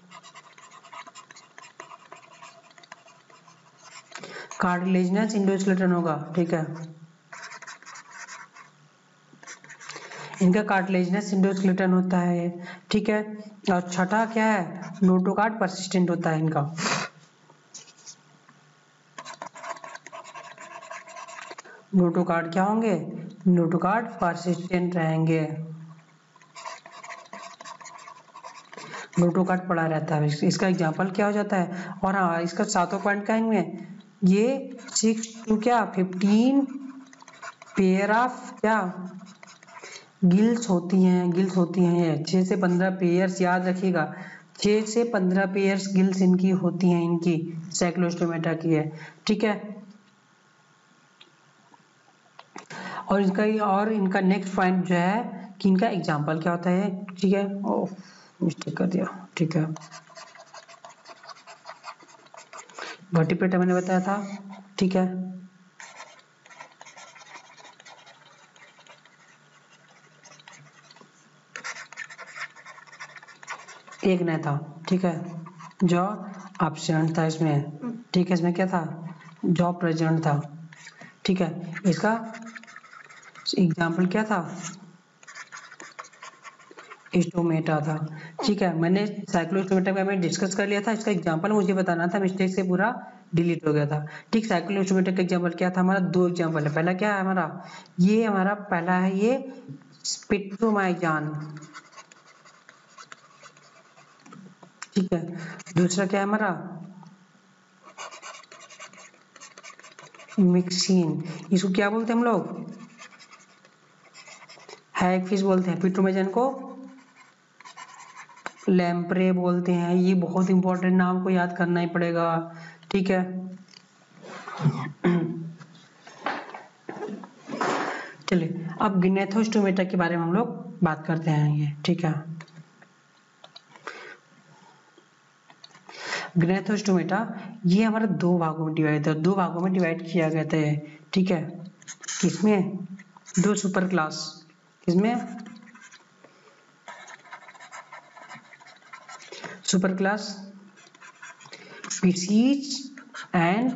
A: कार्टिलेजिनस इंडोस्केलेटन होगा। ठीक है, इनका कार्टिलेजिनस इंडोस्केलेटन होता है। ठीक है, और छठा क्या है नोटोकार्ड परसिस्टेंट होता है इनका। नोटोकार्ड क्या होंगे, नोटोकार्ड परसिस्टेंट रहेंगे। नोटोकार्ड पड़ा रहता है, इसका एग्जांपल क्या हो जाता है। और हाँ, इसका सातों पॉइंट का इनमें ये 6 to क्या 15 पेयर ऑफ क्या गिल्स होती हैं, ये 6 से 15 पेयर्स, याद रखिएगा 6 से 15 पेयर्स गिल्स इनकी होती हैं, इनकी साइक्लोस्टोमेटा की है। ठीक है, और इनका नेक्स्ट पॉइंट जो है कि इनका एग्जांपल क्या होता है। ठीक है, ओह मिस्टेक कर दिया। ठीक है, वर्टिब्रेटा मैंने बताया था। ठीक है, एक नहीं था। ठीक है, जो एब्सेंट था इसमें। ठीक है, इसमें क्या था जो प्रेजेंट था। ठीक है, इसका एग्जाम्पल क्या था स्टोमेटा था। ठीक है, मैंने साइक्लोस्टोमेटा का मैं डिस्कस कर लिया था, इसका एग्जांपल मुझे बताना था, मिस्टेक से पूरा डिलीट हो गया था। ठीक, साइक्लोस्टोमेटा का एग्जांपल क्या था हमारा, दो एग्जांपल है। पहला क्या है हमारा, ये हमारा पहला है ये स्पिट्रोमाइजान। ठीक है, दूसरा क्या है हमारा मिक्सिन। इसको क्या बोलते हैं हम लोग हैगफिश बोलते हैं, पिट्रोमाइजान को लैम्प्रे बोलते हैं। ये बहुत इंपॉर्टेंट नाम को याद करना ही पड़ेगा। ठीक है, चलिए अब ग्नेथोस्टोमेटा के बारे में हम लोग बात करते हैं ये। ठीक है, ग्नेथोस्टोमेटा ये हमारा दो भागों में डिवाइड किया गया था। ठीक है, किसमें दो सुपर क्लास, किसमें super class species and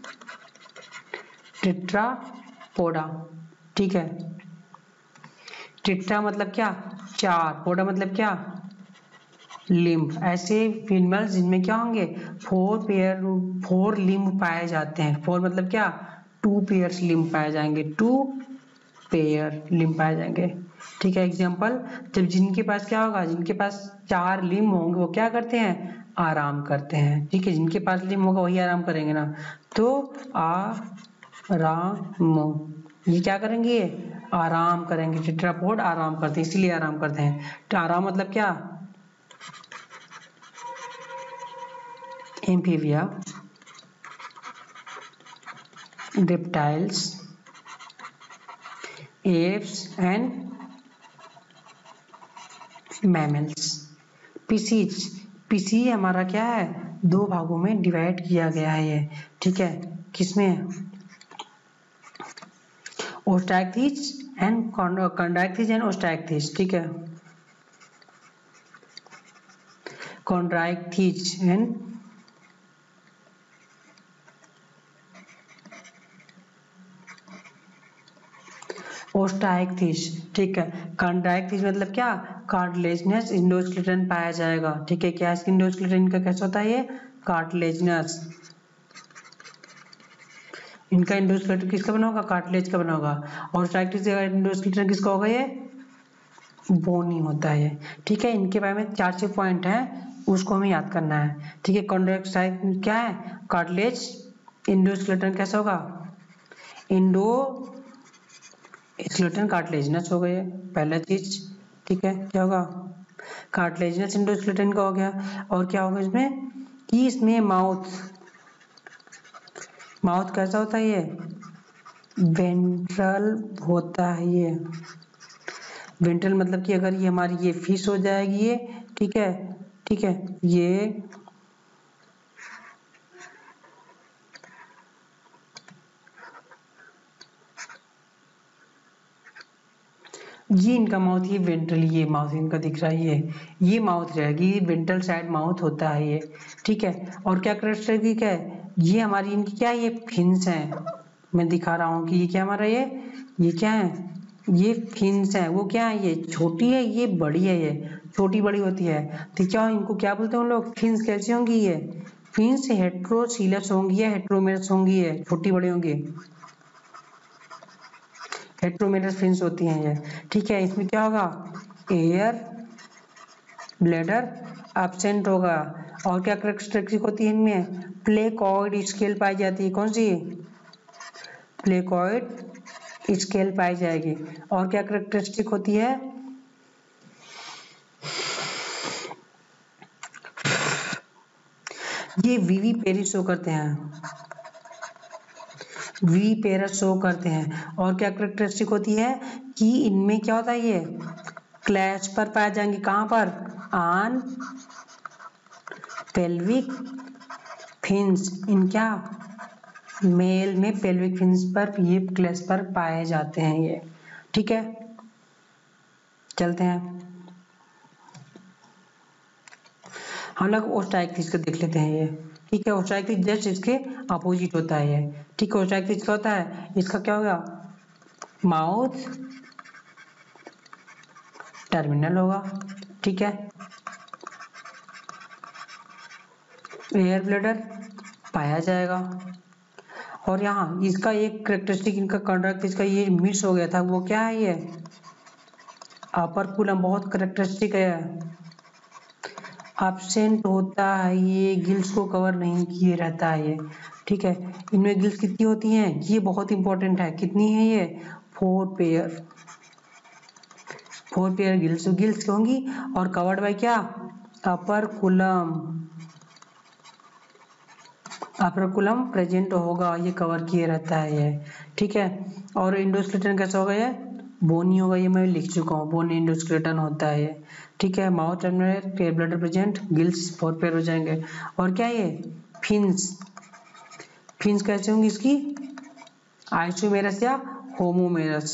A: Tetrapoda. ठीक है, टेट्रा मतलब क्या, चार, पोडा मतलब क्या, लिम्ब। ऐसे एनिमल्स जिनमें क्या होंगे, फोर लिम्ब पाए जाते हैं। फोर मतलब क्या, 2 पेयर्स लिम्ब पाए जाएंगे, 2 पेयर लिम्ब पाए जाएंगे। ठीक है, एग्जाम्पल, जब जिनके पास क्या होगा, जिनके पास 4 लिम्ब होंगे वो क्या करते हैं, आराम करते हैं। ठीक है, जिनके पास लिम्ब होगा वही आराम करेंगे ना, तो आराम, ये क्या करेंगे, आराम करेंगे। टेट्रापोड आराम करते हैं, इसीलिए आराम करते हैं। तो आराम मतलब क्या, Amphibia, reptiles, apes and mammals। Pisces हमारा क्या है, 2 भागों में डिवाइड किया गया है ये। ठीक है, किसमें, ओस्ट्रैक्थिस एंड कॉन्ड्राइक्थिस एंड ओस्ट्रैक्थिस। ठीक है, कॉन्ड्राइक्थिस एंड ओस्टाइक्थिस। ठीक है, कॉन्ड्राइक्थिस मतलब क्या, कार्टिलेजिनस एंडोस्केलेटन पाया जाएगा। ठीक है, क्या एंडोस्केलेटन का कैसा होता है, ये कार्टिलेजिनस। इनका एंडोस्केलेटन किसका बना होगा, कार्टिलेज का बना होगा। और ओस्टाइक्थिस का एंडोस्केलेटन किसका होगा, ये बोनी होता है। ठीक है, इनके बारे में 4-6 पॉइंट है, उसको हमें याद करना है। ठीक है, कॉन्ड्राइक्थिस क्या है, कार्टिलेज, एंडोस्केलेटन कैसा होगा, स्केलेटन कार्टिलेजिनस हो गए, पहला चीज। ठीक है, क्या होगा, कार्टिलेजिनस एंडोस्केलेटन का हो गया। और क्या होगा इसमें, कि इसमें माउथ कैसा होता है, ये वेंट्रल होता है। ये वेंट्रल मतलब कि अगर ये हमारी ये फिश हो जाएगी ये, ठीक है, ठीक है, ये इनका माउथ, ये वेंट्रल, ये माउथ इनका दिख रहा है, ये माउथ रहेगी, वेंट्रल साइड माउथ होता है ये। ठीक है, और क्या कैरेक्टरिस्टिक है, ये हमारी इनकी क्या है, ये फिन्स हैं। मैं दिखा रहा हूँ कि ये क्या हमारा, ये क्या है, ये फिन्स है। वो क्या है, ये छोटी है, ये बड़ी है, ये छोटी बड़ी होती है। तो क्या इनको क्या बोलते हैं हम लोग, फिन्स कैसी होंगी, ये फिन्स हेट्रोसिलस होंगी या हेट्रोमेरस होंगी, ये छोटी बड़ी होंगी, हेट्रोमेरस फिन्स होती हैं ये। ठीक है, इसमें क्या होगा, एयर ब्लैडर एब्सेंट होगा। और क्या कैरेक्टरिस्टिक होती है इनमें, प्लेकॉइड स्केल पाई जाती है। कौन सी, प्लेकॉइड स्केल पाई जाएगी। और क्या कैरेक्टरिस्टिक होती है, ये वीवी पेरिस शो करते हैं, वी पेरस शो करते हैं। और क्या कैरेक्टरिस्टिक होती है, कि इनमें क्या होता है, ये क्लैच पर पाए जाएंगे, कहां पर, ऑन पेल्विक फिन्स। इन क्या, मेल में पेल्विक फिन्स पर ये क्लैच पर पाए जाते हैं ये। ठीक है, चलते हैं हम लोग ओस्ट्राइक्थिस को देख लेते हैं ये। ठीक है, ओस्ट्राइक्थिस जस्ट इसके अपोजिट होता है ये। ठीक है, ओस्ट्राइक्थिस क्या होता है, इसका क्या होगा, माउथ टर्मिनल होगा। ठीक है, एयर ब्लैडर पाया जाएगा। और यहाँ इसका एक कैरेक्टरिस्टिक, इनका कॉन्ट्रैक्टिस का ये मिस हो गया था, वो क्या है, ये अपर कुलम, बहुत कैरेक्टरिस्टिक है, एब्सेंट होता है, ये गिल्स को कवर नहीं किए रहता है ये। ठीक है, इनमें गिल्स कितनी होती हैं, ये बहुत इंपॉर्टेंट है, कितनी है ये, 4 पेयर गिल्स होंगी। और कवर्ड बाय क्या, अपर कुलम प्रेजेंट होगा, ये कवर किए रहता है ये। ठीक है, और एंडोस्केलेटन कैसा होगा, ये बोनी होगा, ये मैं लिख चुका हूँ, बोनी एंडोस्केलेटन होता है ये। ठीक है, mouth terminal, pair bladder present, gills 4 pair हो जाएंगे। और क्या ये फिन्स कैसे होंगी इसकी, आइसोमेरस या होमोमेरस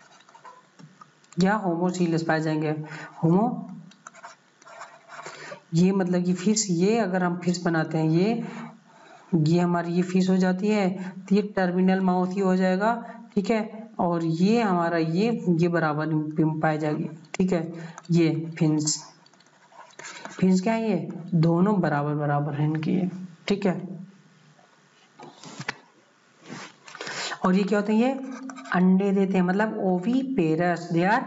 A: या होमोसिलस पाए जाएंगे। ये मतलब कि फिश, ये अगर हम फिश बनाते हैं, ये हमारी ये फिश हो जाती है, तो ये टर्मिनल माउथ ही हो जाएगा, ठीक है। और ये हमारा ये बराबर पाई जाएगी, ठीक है। ये फिन्स क्या है, ये दोनों बराबर बराबर है इनकी, ये ठीक है। और ये क्या होते हैं, ये अंडे देते हैं, मतलब ओवी पेरस, दे आर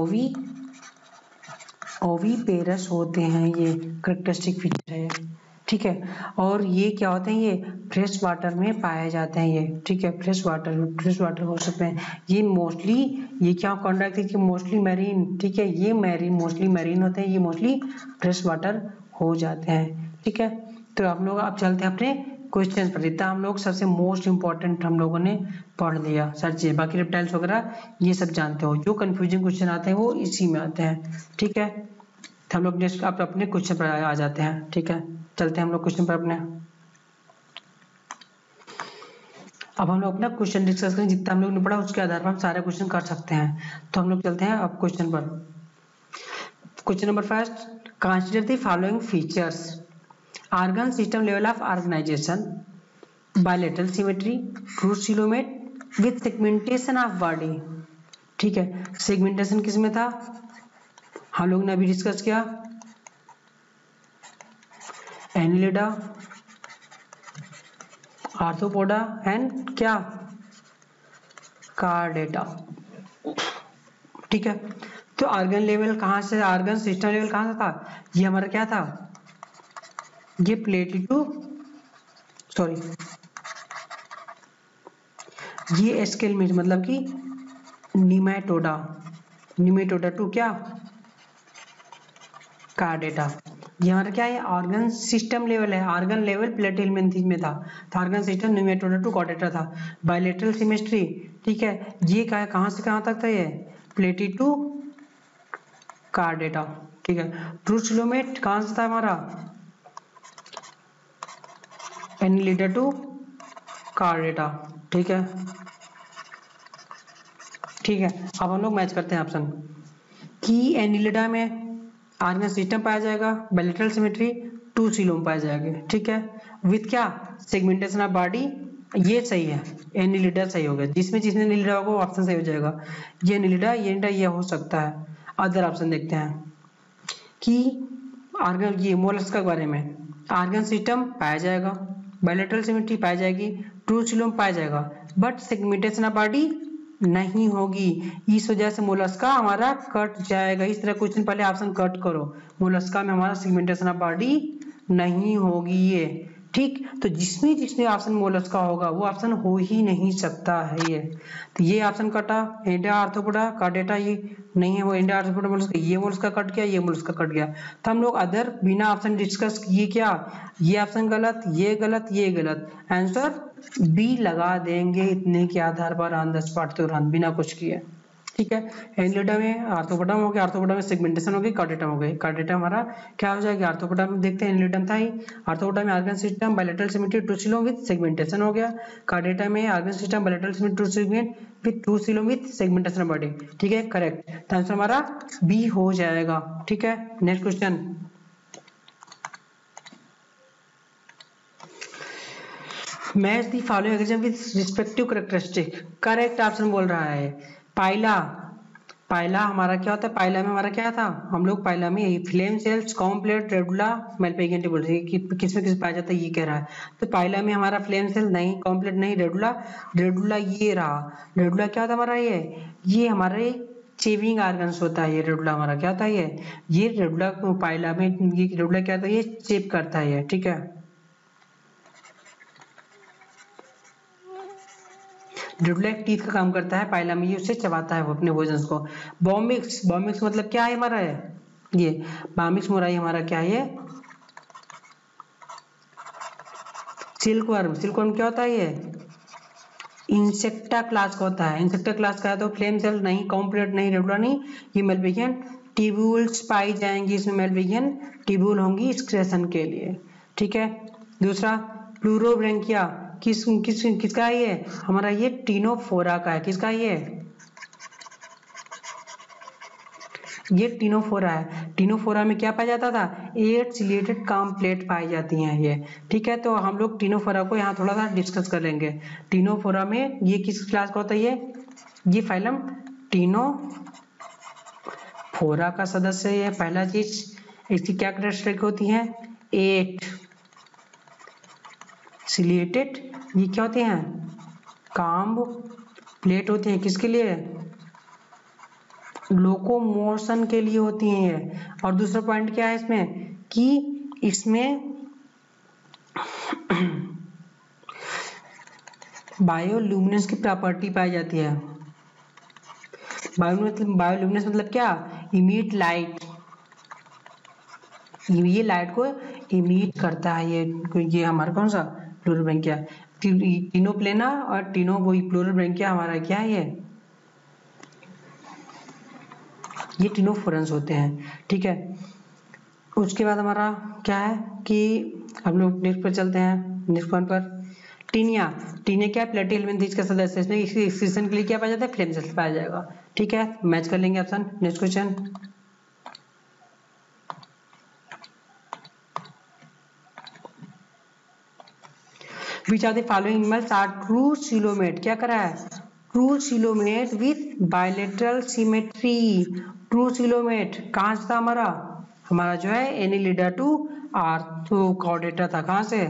A: ओवी पेरस होते हैं, ये कैरेक्टरिस्टिक फीचर है, ठीक है। और ये क्या होते हैं, ये फ्रेश वाटर में पाए जाते हैं, ये ठीक है। फ्रेश वाटर हो सकते हैं ये मोस्टली, ये क्या कॉन्ट्रैक्ट है कि मोस्टली मैरीन, ठीक है। ये मैरीन मोस्टली मैरीन होते हैं, ये मोस्टली फ्रेश वाटर हो जाते हैं, ठीक है। तो हम लोग अब चलते हैं अपने क्वेश्चन पर। इतना हम लोग सबसे मोस्ट इंपॉर्टेंट हम लोगों ने पढ़ लिया, सर जी। बाकी रेप्टाइल्स वगैरह ये सब जानते हो, जो कंफ्यूजिंग क्वेश्चन आते हैं वो इसी में आते हैं, ठीक है। तो हम लोग नेक्स्ट आप अपने क्वेश्चन पर आ जाते हैं, ठीक है। चलते हैं हम लोग क्वेश्चन पर अपने। अब हम लोग अपना क्वेश्चन डिस्कस करें, जितना हम लोग ने पढ़ा उसके आधार पर हम सारे क्वेश्चन कर सकते हैं। तो हम लोग चलते हैं अब क्वेश्चन पर। Question number first, consider the following features: organ system level of organisation, bilateral symmetry, true coelomate with segmentation of body, ठीक है। सेगमेंटेशन किस में था, हम लोग ने अभी डिस्कस किया, एनिलिडा, आर्थ्रोपोडा एंड क्या, कार्डेटा, ठीक है। तो ऑर्गन लेवल कहां से, ऑर्गन सिस्टम लेवल कहां से था, ये हमारा क्या था, ये प्लेटिटू, सॉरी, ये स्केल में, मतलब कि निमेटोडा टू क्या, कार्डेटा। ये हमारा क्या है, ऑर्गन सिस्टम लेवल है, ऑर्गन लेवल प्लेटिलमेंथिस में था, तो organ system Nematoda to Chordata था। बायलैटरल सिमेट्री, ठीक है, ये क्या है, कहां से कहां तक था, ये प्लेटी टू कार्डेटा, ठीक है। ट्रू सिलोमेट कहां से था हमारा, एनिलिडा टू कार्डेटा, ठीक है, ठीक है। अब हम लोग मैच करते हैं ऑप्शन कि एनिलिडा में ऑर्गन सिस्टम पाया जाएगा, बायलैटरल सिमेट्री, टू सिलोम पाया जाएगा, ठीक है, विथ क्या, सेगमेंटेशन ऑफ बॉडी, ये सही है, एनिलिडा सही होगा, जिसमें जिसने एनिलिडा होगा वो ऑप्शन सही हो जाएगा। ये एनिलिडा, ये हो सकता है। अदर ऑप्शन देखते हैं कि ऑर्गन, ये मोलस्क के बारे में, ऑर्गन सिस्टम पाया जाएगा, बायलैटरल सिमेट्री पाई जाएगी, ट्रू सिलोम पाया जाएगा, बट सेगमेंटेशन ऑफ बॉडी नहीं होगी, इस वजह से मोलस्का हमारा कट जाएगा। इस तरह क्वेश्चन पहले ऑप्शन कट करो, मोलस्का में हमारा सेगमेंटेशन ऑफ बॉडी नहीं होगी, ये ठीक। तो जिसमें जिसमें ऑप्शन मोलस्का होगा वो ऑप्शन हो ही नहीं सकता है, ये तो ये ऑप्शन कटा, एंडा आर्थ्रोपोडा कार्डेटा, ये नहीं है, वो एंडा आर्थ्रोपोडा मोलस्का, ये मोलस्का कट गया, ये मोलस्का कट गया। तो हम लोग अदर बिना ऑप्शन डिस्कस किए क्या, ये ऑप्शन गलत, ये गलत, ये गलत, आंसर बी लगा देंगे इतने के आधार पर, ऑन द स्पॉट तुरंत बिना कुछ किए, ठीक है। एनिलिडा में आर्थ्रोपोडा हो गया, आर्थ्रोपोडा में सेगमेंटेशन हो गई, कार्डेटा हो गई, कार्डेटा हमारा क्या हो जाएगा, आर्थ्रोपोडा में देखते हैं, एनिलिडा था ही, आर्थ्रोपोडा में organ system bilateral symmetry true coelom with segmentation हो गया, कार्डेटा में organ system bilateral symmetry true segment with true coelom with segmentation body, ठीक है, करेक्ट। तो आंसर हमारा बी हो जाएगा, ठीक है। Next question, match the following organism with respective characteristic, correct option बोल रहा है पाइला। पाइला हमारा क्या होता है, पाइला में हमारा क्या था, हम लोग पाइला में flame cells, comb plate, radula, Malpighian बोल रहे हैं कि किस में किस पाया जाता है, ये कह रहा है। तो पाइला में हमारा फ्लेम सेल नहीं, कॉम्प्लेट नहीं, रेडुला ये रहा, रेडुला क्या होता है हमारा, ये हमारे चेविंग ऑर्गन्स होता है, ये रेडुला हमारा क्या होता है, ये रेडुला पाइला में, ये रेडुला क्या होता है, ये चेप करता है, ठीक है। रेडुला एक टीथ का काम करता है, पाइला में ये उससे चबाता है वो अपने भोजन को। बॉमिक्स, बॉमिक्स मतलब क्या है हमारा, ये बॉमिक्स मोराई हमारा क्या है, सिल्कवर्म, सिल्कवर्म क्या होता है, ये इंसेक्टा क्लास का होता है, इंसेक्टा क्लास का है। तो फ्लेम सेल नहीं, कॉम्प्लेट नहीं, रेडुला नहीं, ये मेलपिगियन ट्यूब्यूल्स पाई जाएंगी, इसमें मेलपिगियन ट्यूब्यूल होंगी एक्सक्रेशन के लिए, ठीक है। दूसरा प्लूरोब्रैंकिया, किसका है ये हमारा, ये टीनोफोरा का है, किसका है ये टिनोफोरा है। टिनोफोरा में क्या पाया जाता था, 8 सिलिएटेड काम प्लेट पाई जाती हैं ये, ठीक है। तो हम लोग टिनोफोरा को यहाँ थोड़ा सा डिस्कस कर लेंगे। टिनोफोरा में ये किस क्लास का होता है, ये फाइलम टिनोफोरा का सदस्य है। पहला चीज इसकी क्या कैरेक्टरिस्टिक होती है, 8 सिलिएटेड, ये क्या होते हैं, काम प्लेट होती है, किसके लिए, लोकोमोशन के लिए होती हैं ये। और दूसरा पॉइंट क्या है इसमें, कि इसमें बायोल्यूमिनेंस की प्रॉपर्टी पाई जाती है। बायोल्यूमिनेंस मतलब क्या, इमिट लाइट, ये लाइट को इमिट करता है ये हमारा कौन सा प्लूरोब्रैंकिया, टिनोप्लेना और टिनो वही प्लूरोब्रैंकिया हमारा क्या है, ये टिनोफोरन्स होते हैं, ठीक है। उसके बाद हमारा क्या है कि हम लोग नेक्स्ट पर चलते हैं, नेक्स्ट पॉइंट पर। टीनिया, टीनिया क्या है, प्लेटिहेल्मिन्थेस का सदस्य है। इसमें इसकी एक्सक्रीशन के लिए क्या पाया जाता है, फ्लेम सेल्स पाया जाएगा, ठीक है। मैच कर लेंगे option. Next question, which are the following animals are true coelomate, क्या करा है, true coelomate with bilateral symmetry. True coelomate कहाँ से था हमारा जो है एनिलिडा टू आर्थ्रोकॉर्डेटा था, कहाँ से,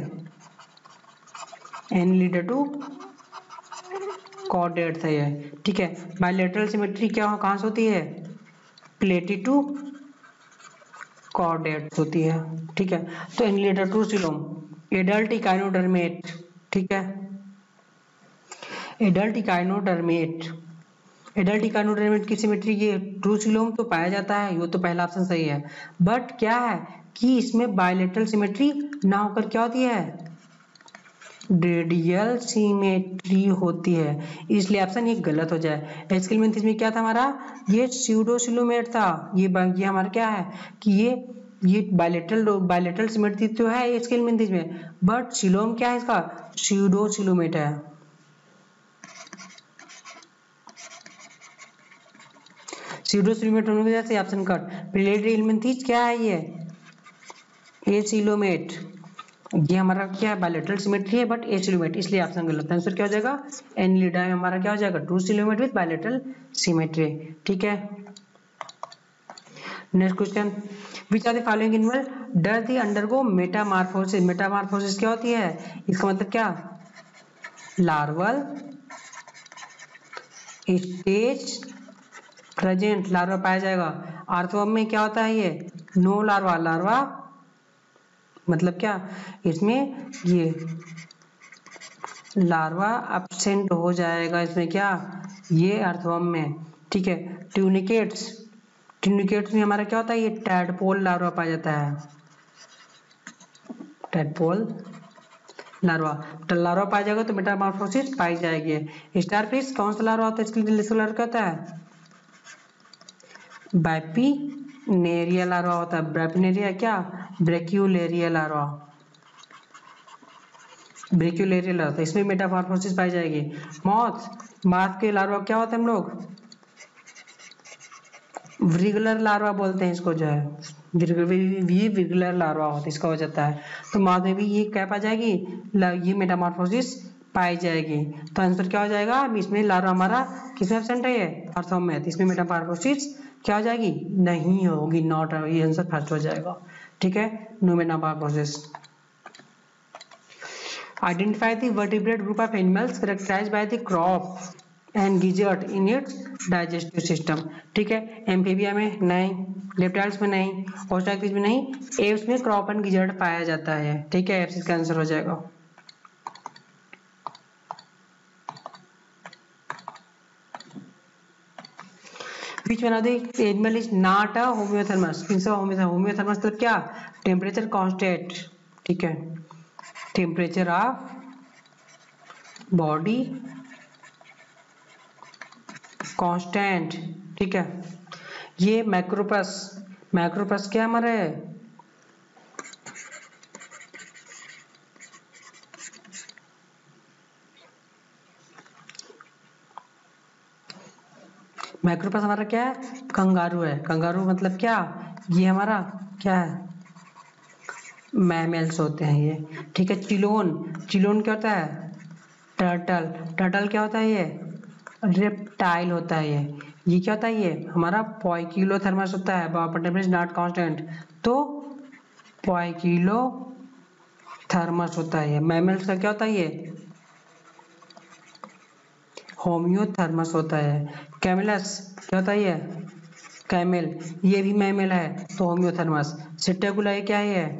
A: एनिलिडा टू कॉर्डेट था ये, ठीक है। बायलेटरल सिमेट्री क्या कहाँ से होती है, प्लेटी टू कॉर्डेट होती है, ठीक है। तो Annelida true coelom, adult echinoderm, ठीक है। एडल्ट इकाइनोडर्मेट, एडल्ट इकाइनोडर्मेट की सिमेट्री ये ट्रू सिलोम तो पाया जाता है, ये तो पहला ऑप्शन सही है। बट क्या है कि इसमें बायलेटरल सिमेट्री ना होकर क्या होती है, रेडियल सिमेट्री होती है, इसलिए ऑप्शन ये गलत हो जाए। एस्केलमेंथिस में क्या था हमारा, ये स्यूडोसिलोमेट था, ये हमारा क्या है कि ये बायलेटरल सिमेट्री तो है एस्केलमेंथिस में, बट सिलोम क्या है इसका, स्यूडोसिलोमेट है। स्यूडोसिलोमेट होने की वजह से ऑप्शन कट। प्लेटरी एल्मिंथीज क्या है ये, एसिलोमेट, ये हमारा क्या है, बायलेटरल सिमेट्री है बट एसिलोमेट, इसलिए ऑप्शन गलत है। आंसर क्या हो जाएगा, एनिलिडा में हमारा क्या हो जाएगा, true coelomate with bilateral symmetry, ठीक है। Next question, which are the following animal does the undergo metamorphosis. Metamorphosis क्या होती है, इसका मतलब क्या, लार्वल स्टेज प्रेजेंट, लार्वा पाया जाएगा। आर्थवर्म में क्या होता है, ये नो लार्वा, लार्वा मतलब क्या, इसमें ये लार्वा एब्सेंट हो जाएगा, इसमें क्या, ये अर्थवर्म में, ठीक है। ट्यूनिकेट्स, ट्यूनिकेट्स में हमारा क्या होता है, ये टैडपोल लार्वा पाया जाता है, टैडपोल लार्वा, तो लार्वा पाया जाएगा तो मेटामॉर्फोसिस पाई जाएगी। स्टारफिश कौन सा लार्वा होता है, इसके लिए कलर क्या होता है, बैपिनेरिया लार्वा होता है। बैपिनेरिया क्या, ब्रैक्यूलेरिया लार्वा, ब्रैक्यूलेरिया लार्वा, तो इसमें मेटामॉर्फोसिस पाई जाएगी। मॉथ के लार्वा क्या होते हैं हम लोग, विगुलर लार्वा बोलते हैं इसको, जो है विगुलर लार्वा होता है, इसका हो जाता है। तो मॉथ में भी ये क्या पाई जाएगी, ये मेटामॉर्फोसिस पाई जाएगी। तो आंसर क्या हो जाएगा, इसमें लार्वा हमारा किसमें एब्सेंट है, ये अर्थवर्म में, तो इसमें मेटामॉर्फोसिस क्या हो जाएगी, नहीं होगी, नॉट, ये आंसर फर्स्ट हो जाएगा, ठीक है, no metamorphosis. Identify the vertebrate group of animals characterized by the crop and gizzard in its digestive system, ठीक है। एम्फीबिया में नहीं, रेप्टाइल्स में नहीं, ऑस्ट्राकोड्स में नहीं, एप्स में क्रॉप एंड गिजर्ड पाया जाता है, ठीक है, एप्स इसका आंसर हो जाएगा। Which one of the animal is not a homeothermos? Homeothermous मतलब क्या, टेम्परेचर कांस्टेंट, ठीक है, टेम्परेचर ऑफ बॉडी कांस्टेंट, ठीक है। ये मैक्रोपस, मैक्रोपस क्या हमारे, मैक्रोपस हमारा क्या है, कंगारू है। कंगारू मतलब क्या, ये हमारा क्या है, मैमल्स होते हैं ये, ठीक है। चिलोन, चिलोन क्या होता है, टर्टल। टर्टल क्या होता है, ये रेप्टाइल होता है। ये क्या होता है, ये हमारा पोइकिलोथर्मस होता है, वाटर टेम्परेचर नॉट कांस्टेंट, तो पोइकिलोथर्मस होता है। मैमल्स का क्या होता है, ये होम्योथर्मस होता है। कैमलस क्या होता है, ये कैमल, ये भी मैमल है तो होम्योथर्मस। सिटेगुला ये क्या है, ये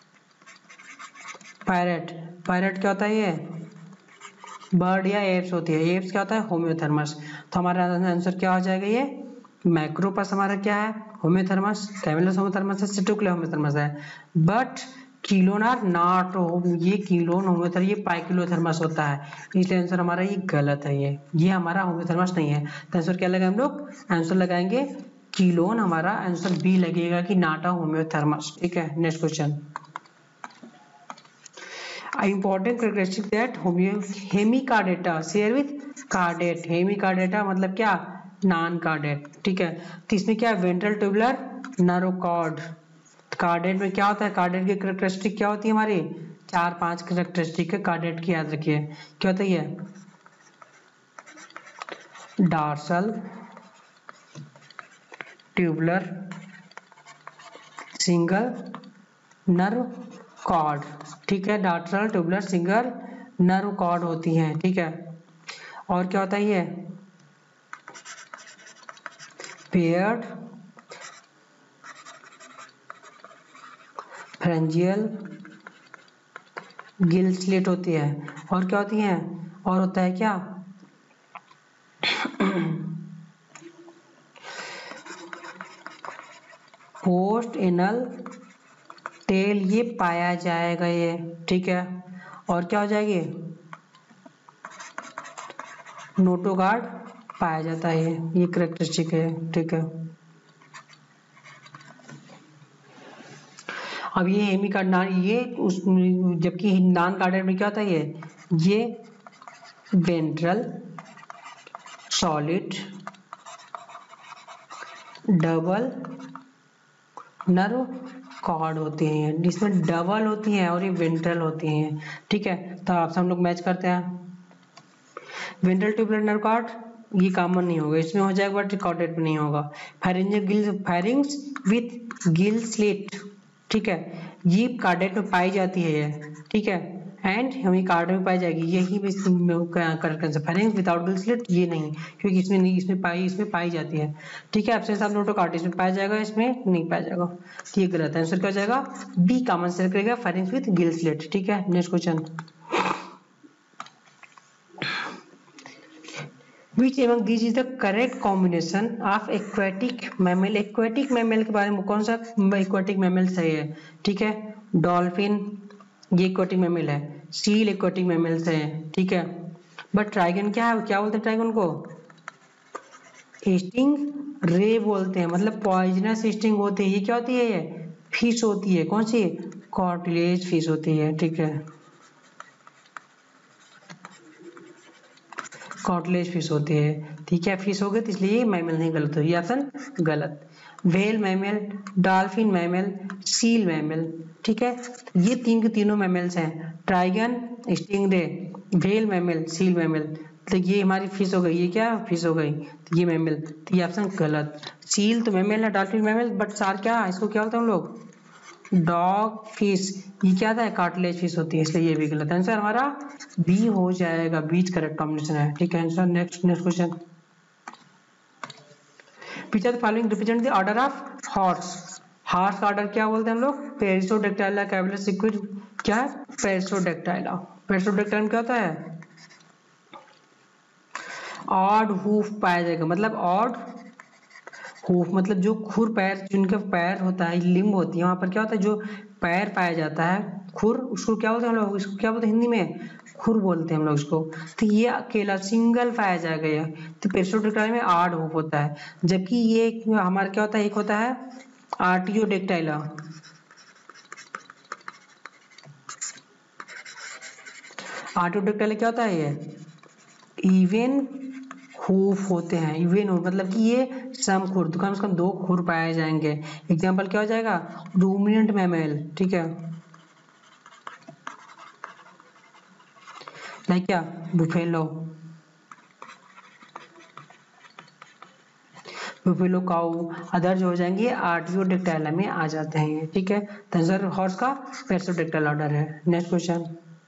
A: पैरेट। पैरेट क्या होता है, ये बर्ड या एप्स होती है। एप्स क्या होता है, होम्योथर्मस। तो हमारा आंसर क्या हो जाएगा, ये मैक्रोपस हमारा क्या है, होम्योथर्मस। कैमलस होम्योथर्मस है, सिटोक्ले होम्योथर्मस है। बट कीलोन आर नॉट, ये कीलोन होम्योथर्मस, ये पाइकिलोथर्मस होता है, इसलिए आंसर हमारा ये गलत है। ये हमारा होम्योथर्मस नहीं है। तो आंसर क्या लगाएंगे हम लोग, आंसर लगाएंगे कीलोन, हमारा आंसर बी लगेगा कि नॉट अ होम्योथर्मस। ठीक है, next question. Important characteristic that hemicardata share with cardate। hemicardata मतलब क्या, नॉन कार्डेट। ठीक है, तो इसमें क्या है, वेंट्रल ट्यूबुलर नरोकॉर्ड। कार्डेट में क्या होता है, कार्डेट की कैरेक्टरिस्टिक क्या होती है हमारी, 4-5 कैरेक्टरिस्टिक है कार्डेट की, याद रखिए। क्या होता है ये, dorsal tubular single nerve cord. ठीक है, dorsal tubular single nerve cord होती हैं। ठीक है, और क्या होता है ये, पेयर्ड फ्रेंजियल गिल स्लिट होती है। और क्या होती हैं, और होता है क्या, पोस्ट एनल टेल, ये पाया जाएगा ये। ठीक है, और क्या हो जाएगी, नोटोगार्ड पाया जाता है, ये कैरेक्टरिस्टिक है। ठीक है, अब ये हेमी कार्ड ना, ये उस, जबकि नॉन कार्डेड में क्या होता है, ये ventral solid double nerve cord होती हैं, जिसमें डबल होती हैं और ये वेंट्रल होती हैं। ठीक है, तो आपसे हम लोग मैच करते हैं। वेंट्रल ट्यूबुलर नर्व कॉर्ड ये कॉमन नहीं होगा, इसमें हो जाएगा बट रिकॉर्डेड में नहीं होगा। फायरिंग्स विथ गिल स्लिट, ठीक है, ये कार्डेट में पाई जाती है ये। ठीक है, एंड हमें कार्ड में पाई जाएगी, यही correct answer. Pharynx without gill slit ये नहीं, क्योंकि इसमें नहीं, इसमें पाई जाती है। ठीक है, एब्सेंस ऑफ नोटोकॉर्ड इसमें पाया जाएगा, इसमें नहीं पाया जाएगा, तो ये गलत है। आंसर क्या हो जाएगा, बी कॉमन सेलेक्ट करेगा, फायरिंग्स विथ गिल स्लिट। ठीक है, next question. Which among these is the correct combination of aquatic mammal? aquatic mammal के बारे में कौन सा aquatic mammal सही है? ठीक है, डॉल्फिन ये aquatic mammal है, सील aquatic mammal है। ठीक है, बट ट्राइगन क्या है, क्या बोलते हैं ट्राइगन को, स्टिंग रे बोलते हैं, मतलब पॉइजनस स्टिंग होती है। ये क्या होती है, ये फिश होती है, कौन सी, कार्टिलेज फिश होती है। ठीक है, कार्टिलेज फिश होती है। ठीक है, फिश हो गए तो इसलिए मैमल नहीं, गलत हो, ये ऑप्शन गलत। Whale mammal, dolphin mammal, seal mammal. ठीक है, ये तीन के तीनों मैमल्स हैं, Trygon, stingray, whale mammal, seal mammal. तो ये हमारी फिश हो गई, ये क्या फिश हो गई, तो ये मैमल, तो ये ऑप्शन गलत। सील तो मैमल है, डॉल्फिन मैमल, बट सार क्या, इसको क्या बोलते हैं हम लोग, डॉग फिश, ये क्या था, कार्टिलेज फिश होती है, इसलिए ये भी गलत। आंसर हमारा बी हो जाएगा, बीच करेक्ट कॉम्बिनेशन है। ठीक है, answer next question. Which are the following represent the order of horse? Horse का ऑर्डर क्या बोलते हैं हम लोग, पेरिसोडेक्टाइला, कैवलस, सिक्विड, क्या है, पेरिसोडेक्टाइला। पेरिसोडेक्टाइला में क्या होता है, ऑड हूफ पाया जाएगा, मतलब ऑड हूफ मतलब जो खुर पैर, जिनका पैर होता है, लिम्ब होती है, वहां पर क्या होता है, जो पैर पाया जाता है, खुर, उसको क्या बोलते हैं हम लोग, इसको क्या बोलते हैं हिंदी में, खुर बोलते हैं हम लोग इसको। तो ये अकेला सिंगल पाया जाएगा ये, तो पेरिसोडेक्टाइला में आठ हूफ होता है, जबकि ये हमारा क्या होता है, एक होता है आर्टियोडेक्टाइला। आर्टियोडेक्टाइला क्या होता है, ये इवन खूफ होते हैं, इवन मतलब कि ये सम खुर, तो कम से कम 2 खुर पाए जाएंगे। एग्जाम्पल क्या हो जाएगा, रूमिनेंट मैमल, ठीक है, लाइक क्या, बुफेलो, बुफेलो काऊ, अदर जो हो जाएंगे आर्टियोडेक्टाइला में आ जाते हैं, ठीक है। तंजर हॉर्स का पेर्सोडेक्टाइल ऑर्डर है। Next question,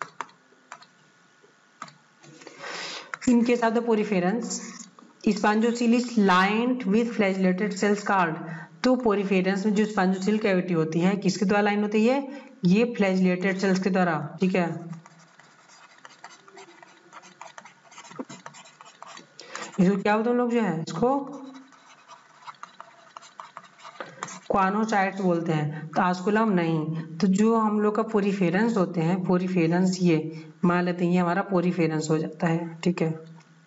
A: in case of the poriferans spongocoel is lined with flagellated cells called. तो पोरिफेरेंस में जो स्पॉन्जोसील कैविटी होती है किसके द्वारा लाइन होती है, ये फ्लैजिलेटेड सेल्स के द्वारा, ठीक है। इसको क्या बोलते हैं लोग जो है, इसको क्वानोसाइट्स बोलते हैं। तो आस्कुलम नहीं, तो जो हम लोग का पोरिफेरेंस होते हैं, पोरिफेरेंस ये मान लेते हैं, ये हमारा पोरिफेरेंस हो जाता है, ठीक है।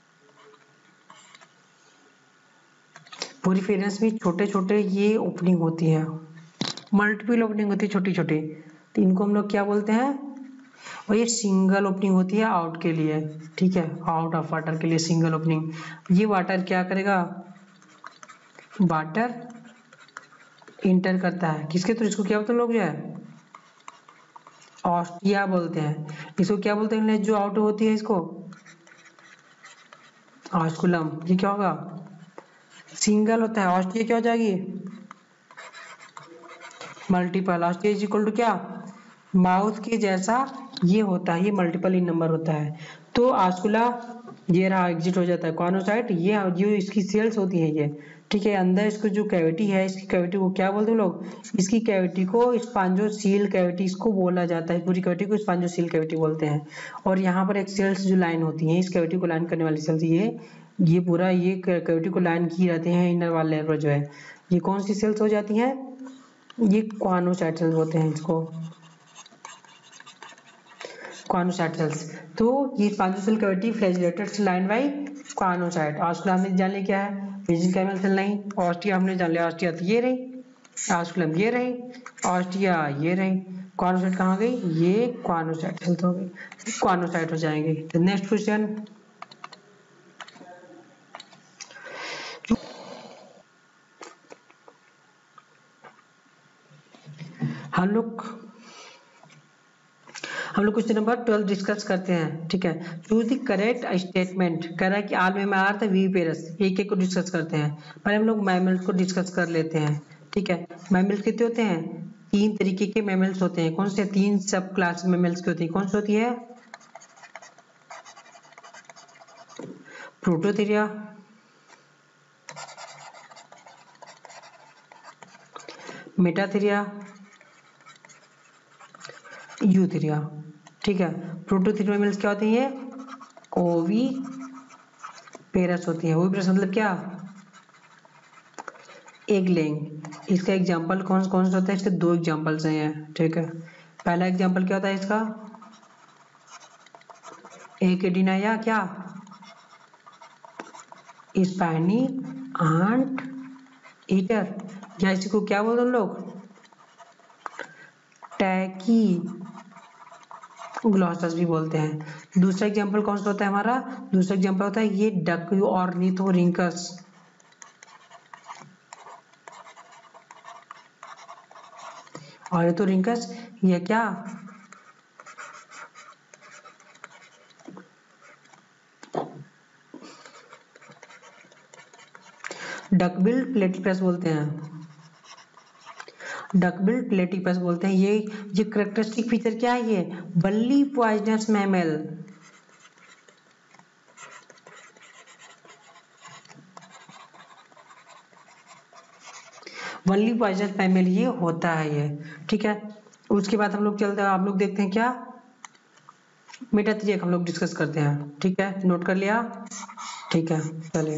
A: पोरिफेरेंस में छोटे छोटे ये ओपनिंग होती है, मल्टीपल ओपनिंग होती है छोटी छोटी, तो इनको हम लोग क्या बोलते हैं, और ये सिंगल ओपनिंग होती है आउट के लिए, ठीक है, आउट ऑफ वाटर के लिए सिंगल ओपनिंग। ये वाटर क्या करेगा, वाटर इंटर करता है किसके थ्रू, इसको क्या बोलते हैं लोग जो है, ऑस्टिया बोलते हैं। इसको क्या बोलते हैं, जो आउट होती है इसको ऑस्कुलम। ये क्या होगा, सिंगल होता है, ऑस्टिया क्या हो जाएगी, multiple. Ostia is equal to क्या, माउथ के जैसा ये होता है, ये मल्टीपल इन नंबर होता है। तो ऑस्कुला ये रहा, एग्जिट हो जाता है, कॉनोसाइट ये जो इसकी सेल्स होती है ये, ठीक है। अंदर इसको जो कैविटी है, इसकी कैविटी को क्या बोलते हैं लोग, इसकी कैविटी को स्पॉन्जोसील कैविटी इसको बोला जाता है, पूरी कैविटी को स्पॉन्जोसील कैविटी बोलते हैं। और यहाँ पर एक सेल्स जो लाइन होती है, इस कैविटी को लाइन करने वाली सेल्स ये पूरा ये कैविटी को लाइन की रहते हैं इनर वाले लेयर पर जो है, ये कौन सी सेल्स हो जाती हैं, ये कॉनोसाइट सेल्स होते हैं, इसको कॉनोसाइट सेल्स। तो ये स्पॉन्जोसील कैविटी फ्लैजिलेटेड से लाइन बाय कॉनोसाइट। ऑस्कुलम हमने जान लिया क्या है, मेसेंकाइमल सेल नहीं। ऑस्टिया हमने जान लिया, ऑस्टिया तो ये रही, ऑस्कुलम ये रही, ऑस्टिया ये रही, कॉनोसाइट कहाँ गई, ये कॉनोसाइट सेल्स हो गई, कॉनोसाइट हो जाएंगे। तो नेक्स्ट क्वेश्चन, हम लोग क्वेश्चन नंबर 12 डिस्कस करते हैं, ठीक है। चूज द करेक्ट स्टेटमेंट, कह रहा है कि आल में अर्थ वीपेरस, एक एक को डिस्कस करते हैं। पहले हम लोग मैमल्स को डिस्कस कर लेते हैं, ठीक है। मैमल्स कितने होते हैं, 3 तरीके के मैमल्स होते हैं। कौन से 3 सब क्लास मैमल्स की होती है, कौन सी होती है, प्रोटोथेरिया, मेटाथेरिया, यूथेरिया, ठीक है। प्रोटोथेरिया मैमल्स क्या होती है, ओवी पेरस होती है। ओवी पेरस मतलब क्या, एग लेइंग। इसका एग्जांपल कौन कौन सा होता है, इसके 2 एग्जांपल्स हैं, ठीक है। पहला एग्जांपल क्या होता है इसका, एकेडिना या क्या, स्पाइनी आंट ईटर, या इसको क्या बोलते हैं लोग, टैकी ग्लॉसस भी बोलते हैं। दूसरा एग्जांपल कौन सा होता है हमारा, दूसरा एग्जांपल होता है ये डक ऑर्निथोरिंकस, ऑर्निथोरिंकस ये क्या, डकबिल प्लेटिपस बोलते हैं, डकबिल प्लेटिपस बोलते हैं। ये कैरेक्टरिस्टिक फीचर क्या है, ये बल्ली poisonous mammal, only poisonous mammal ये होता है ये, ठीक है। उसके बाद हम लोग चलते हैं, आप लोग देखते हैं क्या, मेटाथेरिया हम लोग डिस्कस करते हैं, ठीक है। नोट कर लिया, ठीक है, चलिए।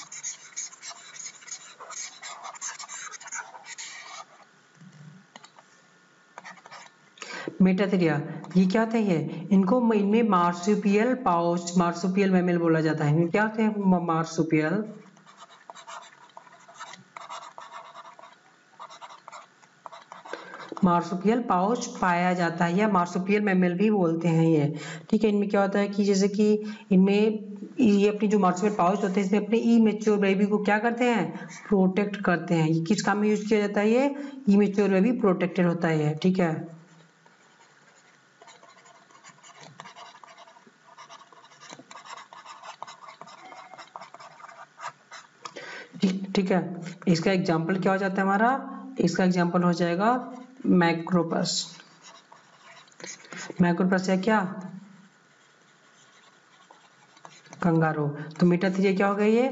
A: मेटाथेरिया ये क्या होता है, ये इनको इनमें मार्सुपियल पाउच, मार्सुपियल मैमल बोला जाता है। इनमें क्या होते हैं, मार्सुपियल मार्सुपियल पाउच पाया जाता है, या मार्सुपियल मैमल भी बोलते हैं ये, ठीक है। इनमें क्या होता है कि जैसे कि इनमें ये अपनी जो मार्सुपियल पाउच होते हैं इसमें अपने इमेच्योर बेबी को क्या करते हैं, प्रोटेक्ट करते हैं। ये किस काम में यूज किया जाता है, ये इमेच्योर बेबी प्रोटेक्टेड होता है, ठीक है। ठीक है, इसका एग्जाम्पल क्या हो जाता है हमारा, इसका एग्जाम्पल हो जाएगा मैक्रोपस। मैक्रोपस है क्या, कंगारू। तो मीटाथीरिया क्या हो गई, ये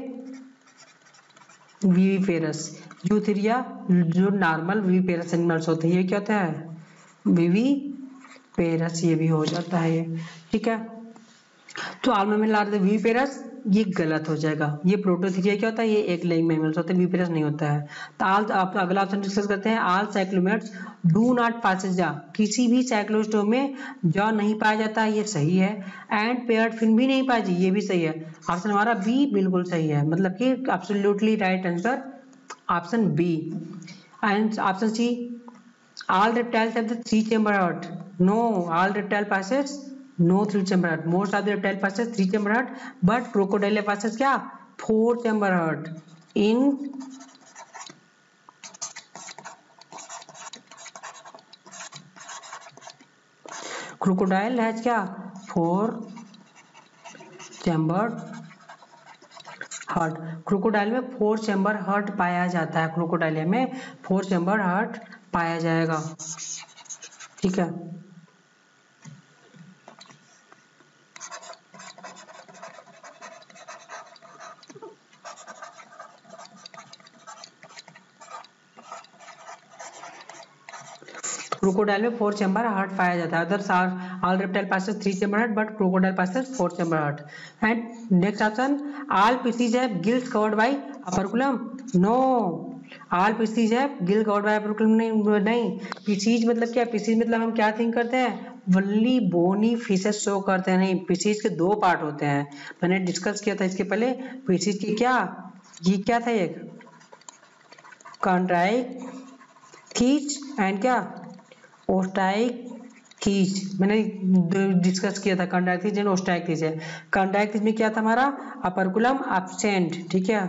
A: विविपेरस। यूथीरिया जो नॉर्मल विविपेरस एनिमल्स होते हैं, ये क्या होता है, विविपेरस, ये भी हो जाता है ये, ठीक है। तो all mammal are the viviparous, ये गलत हो जाएगा। ये प्रोटोथीरिया क्या होता है, ये एक लेइंग मैमल्स होते हैं, विविपेरस नहीं होता है। तो आप अगला ऑप्शन डिस्कस करते हैं, all cyclostomes do not possess jaw, किसी भी साइक्लोस्टोम में जॉ नहीं पाया जाता, ये सही है। एंड पेयर्ड फिन भी नहीं पाई, ये भी सही है। ऑप्शन हमारा बी बिल्कुल सही है, मतलब कि absolutely right answer option B. And option C, all reptiles have the 3 chamber heart, no, all reptile passes no 3 chamber heart, most of the reptile passes 3 chamber heart, but crocodile passes क्या 4 chamber heart in crocodile has क्या 4 chamber heart। Crocodile में 4 chamber heart पाया जाता है, crocodile में 4 chamber heart पाया जाएगा, ठीक है। क्रोकोडाइल में 4 चैम्बर हार्ट पाया जाता है। Others are all reptile possess 3 chamber heart, but crocodile possess 4 chamber heart. And next option, all Pisces have gills covered by operculum, no, all Pisces have gill covered by operculum नहीं। Pisces मतलब क्या, PCs मतलब हम क्या think करते हैं, only bony fishes show करते हैं, नहीं, पीसीज के 2 पार्ट होते हैं, मैंने डिस्कस किया था इसके पहले। पीसीज की क्या, ये क्या था, एक कॉन्ट्राइक्थीज एंड क्या ओस्टाइक्थीज, मैंने डिस्कस किया था, कॉन्ट्राइक्थीज एंड ओस्टाइक्थीज है। कॉन्ट्राइक्थीज में क्या था हमारा, अपरकुलम एब्सेंट, ठीक है,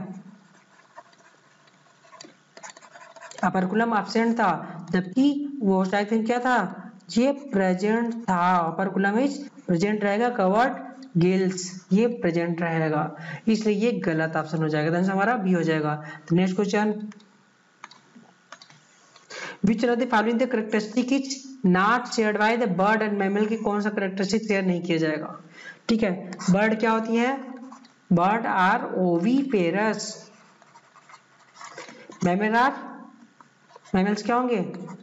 A: अपरकुलम एब्सेंट था, जबकि वो ओस्टाइक्थीज क्या था, ये प्रेजेंट था। अपरकुलम इज प्रेजेंट रहेगा, कवर्ड गिल्स ये प्रेजेंट रहेगा, इसलिए ये गलत ऑप्शन हो जाएगा, तो हमारा बी हो जाएगा। तो next question, Which of the following the characteristic is not shared by the bird and mammal, की कौन सा characteristic शेयर नहीं किया जाएगा, ठीक है। बर्ड क्या होती है, bird are oviparous, mammal are, mammals क्या होंगे,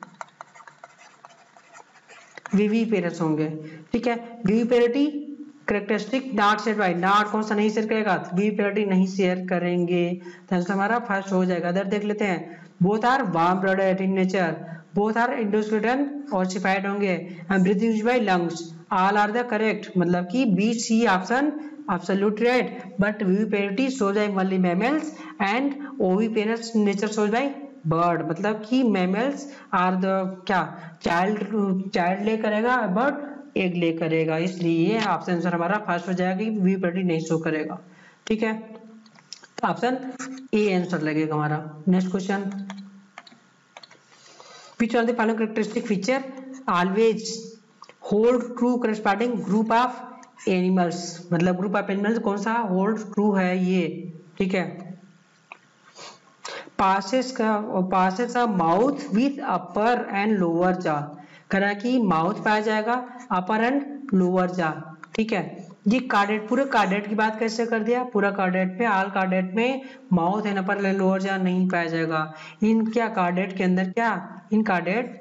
A: विविपेरस होंगे, ठीक है। Viviparity characteristic not share by, not कौन सा नहीं शेयर करेगा, विविपेरिटी नहीं शेयर करेंगे, तो आंसर हमारा फर्स्ट हो जाएगा। अदर देख लेते हैं, both are warm blooded in nature, both are endoskeleton ossified होंगे, and breathe used by lungs, all are the correct, मतलब कि B C option absolute right, but viviparity shows by only mammals and oviparous nature shows by bird, मतलब कि mammals are the क्या child lay करेगा, bird egg ले करेगा, इसलिए option answer हमारा फर्स्ट हो जाएगा कि विविपेरिटी नहीं शो करेगा, ठीक है। तो ऑप्शन ए आंसर लगेगा हमारा। Next question, which of the following characteristic feature always hold true corresponding group of animals, मतलब ग्रुप ऑफ एनिमल्स कौन सा होल्ड ट्रू है ये, ठीक है। पासेस का mouth with upper and lower jaw, करा कि माउथ पाया जाएगा, अपर एंड लोअर जा, ठीक है। ये कार्डेट, पूरे कार्डेट की बात कैसे कर दिया, पूरा कार्डेट में, ऑल कार्डेट में mouth and upper and lower jaw नहीं पाया जाएगा। इन क्या कार्डेट के अंदर क्या, इन कार्डेट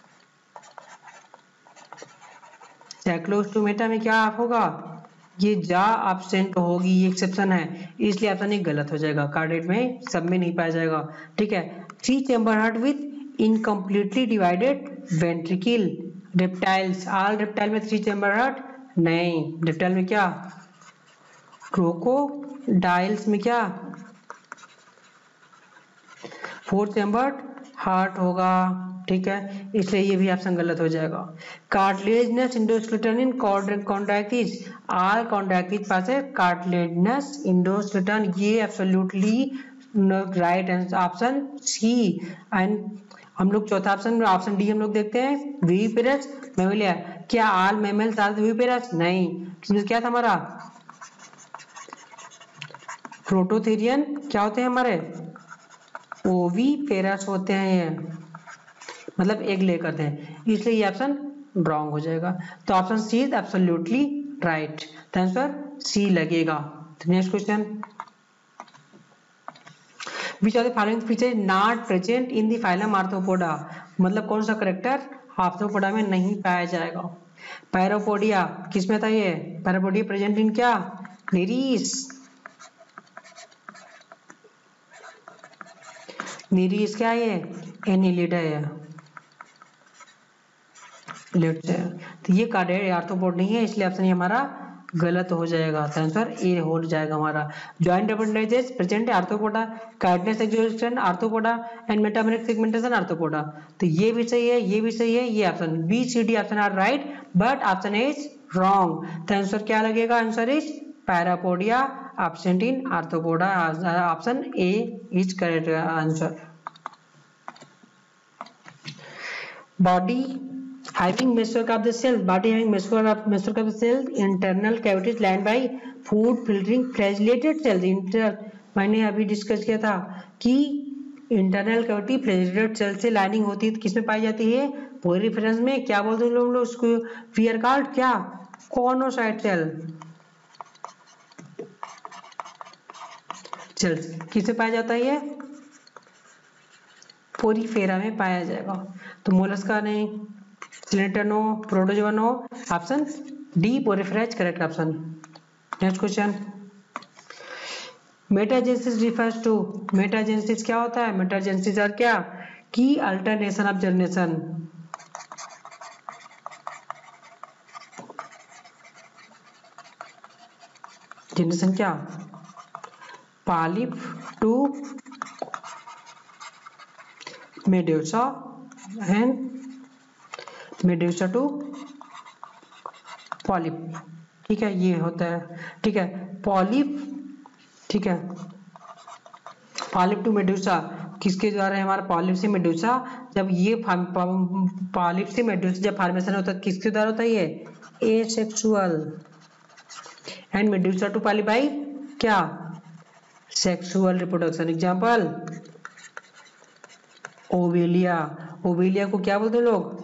A: साइक्लोस्टोमेटा में क्या होगा, ये जा एब्सेंट होगी, ये एक्सेप्शन है, इसलिए ऑप्शन ये गलत हो जाएगा, कार्डेट में सब में नहीं पाया जाएगा, ठीक है। 3 chamber heart with incompletely divided ventricle, reptiles, all reptile में 3 चैम्बर हार्ट नहीं, रेप्टाइल में क्या, क्रोकोडाइल्स में क्या 4 चैम्बर्ड हार्ट होगा, ठीक है, इसलिए ये भी ऑप्शन गलत हो जाएगा। Cartilaginous endoskeleton in Chondrichthyes, all Chondrichthyes pass है कार्टिलेजिनस इंडोस्केलेटन, ये absolutely right answer option C. And हम लोग चौथा ऑप्शन डी हम लोग देखते हैं, विविपेरस मैमेलिया। क्या ऑल मैमल्स आर विविपेरस? नहीं, क्या था हमारा प्रोटोथेरियन, क्या होते हैं हमारे ओवीपेरस होते हैं, ये मतलब एग ले करते हैं, इसलिए ये ऑप्शन रॉन्ग हो जाएगा। तो option C is absolutely right, तो आंसर सी लगेगा। Next question, which of the following feature is not present in the phylum Arthropoda, मतलब कौन सा करेक्टर आर्थ्रोपोडा में नहीं पाया जाएगा। पैरापोडिया किसमें था ये, पैरापोडिया प्रेजेंट इन क्या, निरीस, निरीस क्या है ये, एनिलिडा है, लिट्स है, तो ये कार्डियड आर्थ्रोपोड नहीं है, इसलिए ऑप्शन ये हमारा गलत हो जाएगा, तो आंसर ए हो जाएगा हमारा। जॉइंट अपेंडेजेस प्रेजेंट आर्थ्रोपोडा, कार्डियस exoskeleton Arthropoda and metameric segmentation Arthropoda, तो ये भी सही है, ये भी सही है, ये option B C D option are right, but option A is wrong, तो आंसर क्या लगेगा, answer is parapodia absent in arthropoda, option A is correct answer. Body having mesosphere of the cell, body having mesosphere of the cell, internal cavities lined by food filtering flagellated cells. मैंने अभी discuss किया था कि internal cavity flagellated cell से lining होती है, तो किसमें पाई जाती है, पोरिफेरस में, क्या बोलते हैं लोग उसको, वी आर कॉल्ड क्या, कॉनोसाइट सेल, चल किसे पाया जाता है, ये पोरीफेरा में पाया जाएगा। तो मोलस्का नहीं, cylinder no, Protozoa no, option D Porifera is correct option. Next question, metagenesis refers to, metagenesis क्या होता है, मेटाजेनेसिस और क्या की अल्टरनेशन ऑफ जनरेशन, जनरेशन क्या, polyp to medusa and medusa to polyp, ठीक है, ये होता है, ठीक है, पॉलिप, ठीक है, पॉलिप टू मेडुसा किसके द्वारा है, हमारा पॉलिप से मेडुसा, जब ये पॉलिप से मेडुसा जब फॉर्मेशन होता है किसके द्वारा होता है, ये asexual, and medusa to polyp by क्या, sexual reproduction, example Obelia, Obelia को क्या बोलते हैं लोग,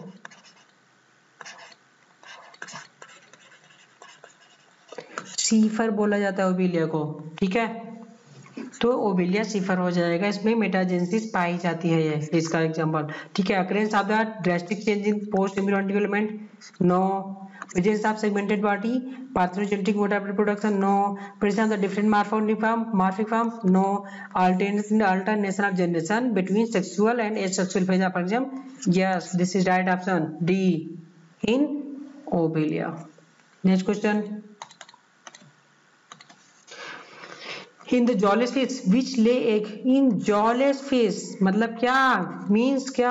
A: सीफर बोला जाता है ओवेलिया को, ठीक है, तो ओवेलिया सीफर हो जाएगा, इसमें मेटाजेनेसिस पाई जाती है, ये इसका एग्जांपल, ठीक है। Occurrence of the drastic change in post embryonic development, no. Presence of segmented body, parthenogenetic mode of reproduction, no. Presence of different morphic form, no. Alternation of generation between sexual and asexual phase of organism, yes this is right option D in Obelia. Next question, in the jawless fish which lay egg, in jawless fish मतलब क्या means क्या,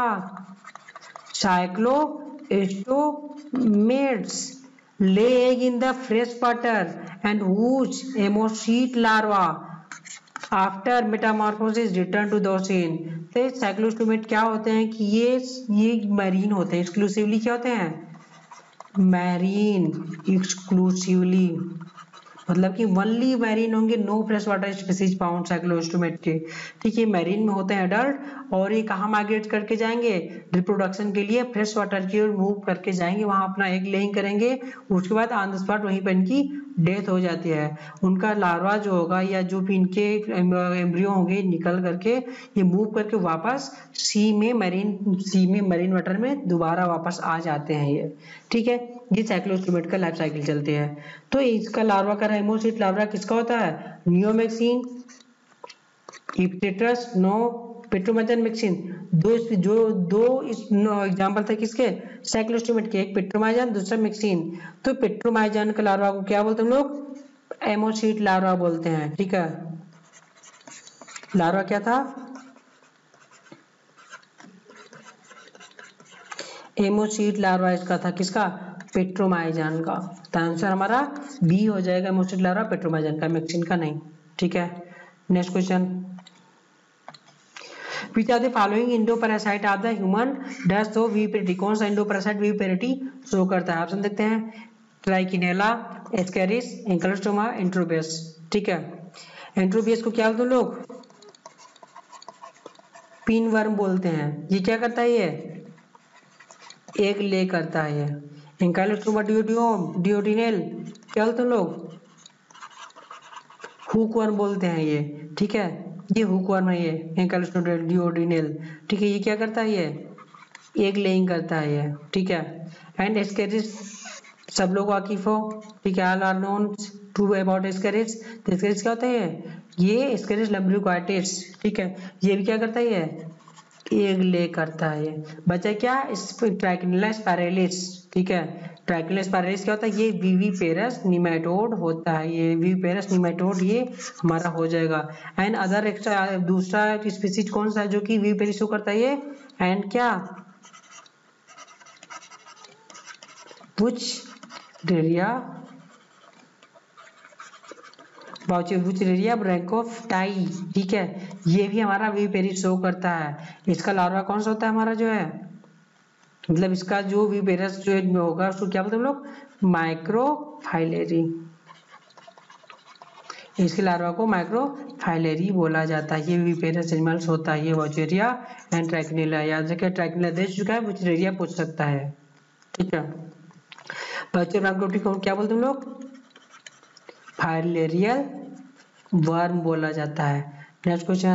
A: cyclostomates lay egg in the fresh water and whose ammocyte larva after metamorphosis return to the ocean। तो साइक्लोस्टोमेट क्या होते हैं कि ये marine होते हैं, एक्सक्लूसिवली क्या होते हैं, मैरीन एक्सक्लूसिवली, मतलब कि वनली मैरीन होंगे, no fresh water species found cyclostomate के, ठीक है, मैरीन में होते हैं एडल्ट, और ये कहाँ माइग्रेट करके जाएंगे, रिप्रोडक्शन के लिए फ्रेश वाटर की ओर मूव करके जाएंगे, वहां अपना एग लेइंग करेंगे, उसके बाद ऑन द स्पॉट वहीं पर इनकी डेथ हो जाती है, उनका लार्वा जो होगा या जो भी इनके एम्ब्रियो होंगे निकल करके ये मूव करके वापस सी में मरीन वाटर में दोबारा वापस आ जाते हैं ये, ठीक है, ये साइक्लोस्टोमेट का लाइफ साइकिल चलते हैं। तो इसका लार्वा का हेमोसिट लार्वा किसका होता है, नियोमैक्सिन, इप्टेट्रस, नो, पेट्रोमाइजन, दो एग्जांपल थे किसके, साइक्लोस्टोमेट के, एक पेट्रोमाइजन दूसरा मिक्सिन। तो पेट्रोमाइजन का लार्वा को क्या बोलते हैं हम लोग, एमोसिट लार्वा बोलते हैं, ठीक है। लार्वा क्या था, एमोसीड लार्वा इसका था, किसका? पेट्रोमाइजन का। तो आंसर हमारा बी हो जाएगा, एमोसीड लार्वा पेट्रोमाइजन का, मैक्सिन का नहीं। ठीक है, next question. Which are the following endoparasite of the human does so viviparity? कौन सा endoparasite viviparity शो करता है? ऑप्शन देखते हैं, ट्राइकिनेला, एस्केरिस, एंकलोस्टोमा, एंट्रोबियस। ठीक है, एंट्रोबियस को क्या बोलते हैं लोग? पिन वर्म बोलते हैं। ये क्या करता है? ये एग ले करता है। ये एंकाइलोस्टोमा डियोडिनेल क्या बोलते हैं लोग? हुक वर्म बोलते हैं ये। ठीक है, ये हुक वर्म है, ये एंकाइलोस्टोमा डियोडिनेल। ठीक है, ये क्या करता है? ये एग लेइंग करता है ये। ठीक है, एंड एस्केरिस सब लोग वाकिफ हो। ठीक है, all are known to about Ascaris. तो एस्केरिस क्या होता है? ये एस्केरिस लम्ब्रिकोइटिस। ठीक है, ये भी क्या करता है? ये एग ले करता है। बचा क्या? ट्राइकिनेला स्पाइरेलिस। ठीक है, ट्राइकिनेला स्पाइरेलिस क्या होता है? ये विविपेरस निमेटोड होता है। ये विविपेरस निमेटोड ये हमारा हो जाएगा। एंड अदर एक्स्ट्रा दूसरा स्पीसीज कौन सा है जो कि विविपेरस शो करता है? ये एंड क्या? बुचरेरिया बुचरेरिया ब्रैंकोफाइटाई। ठीक है, ये भी हमारा विविपेरस शो करता है। इसका लार्वा कौन सा होता है हमारा जो है, मतलब इसका जो विविपेरस जो होगा उसको क्या बोलते हैं हम लोग? माइक्रोफाइलेरी। इसके लार्वा को माइक्रोफाइलेरी बोला जाता है। ये विविपेरस एनिमल्स होता है, ये बुचरेरिया एंड ट्राइकिनेला। याद रखिए, ट्राइकिनेला दे चुका है, बुचरेरिया पूछ सकता है। ठीक है, बच्चे को क्या बोलते हैं हम लोग? फाइलेरियल वर्म बोला जाता है। Next question.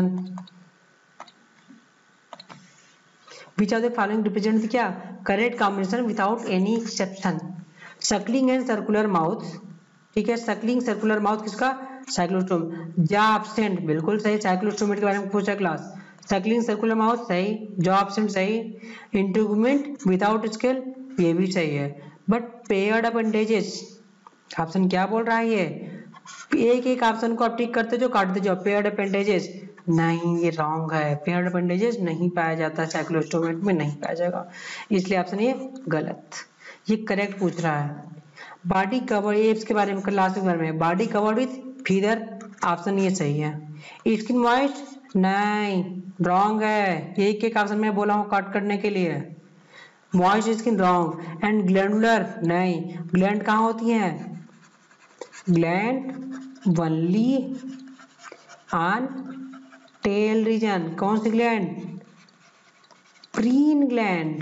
A: Which of the following represent the क्या? Correct combination without any exception. Suckling and circular mouth। ठीक है, suckling circular mouth किसका? साइक्लोस्टोम। जा absent बिल्कुल सही, साइक्लोस्टोमेट के बारे में पूछा क्लास। Suckling circular mouth सही, जा absent सही, integument without scale ये भी सही है। But paired appendages ऑप्शन क्या बोल रहा है? ये एक एक ऑप्शन को आप टिक करते जाओ, काटते जाओ। पेयर्ड अपेंडेजेस नहीं, ये रॉन्ग है। पेयर्ड अपेंडेजेस नहीं पाया जाता, साइक्लोस्टोमेट में नहीं पाया जाएगा, इसलिए ऑप्शन ये गलत। ये करेक्ट पूछ रहा है। बॉडी कवर एप्स के बारे में क्लास के बारे में, body covered with feather option ये सही है। स्किन मॉइस्ट नहीं, रॉन्ग है। एक एक ऑप्शन में बोला हूँ काट करने के लिए। Moist skin wrong. And glandular नहीं, ग्लैंड कहाँ होती है? Gland only on tail region. कौन सी ग्लैंड? Preen gland.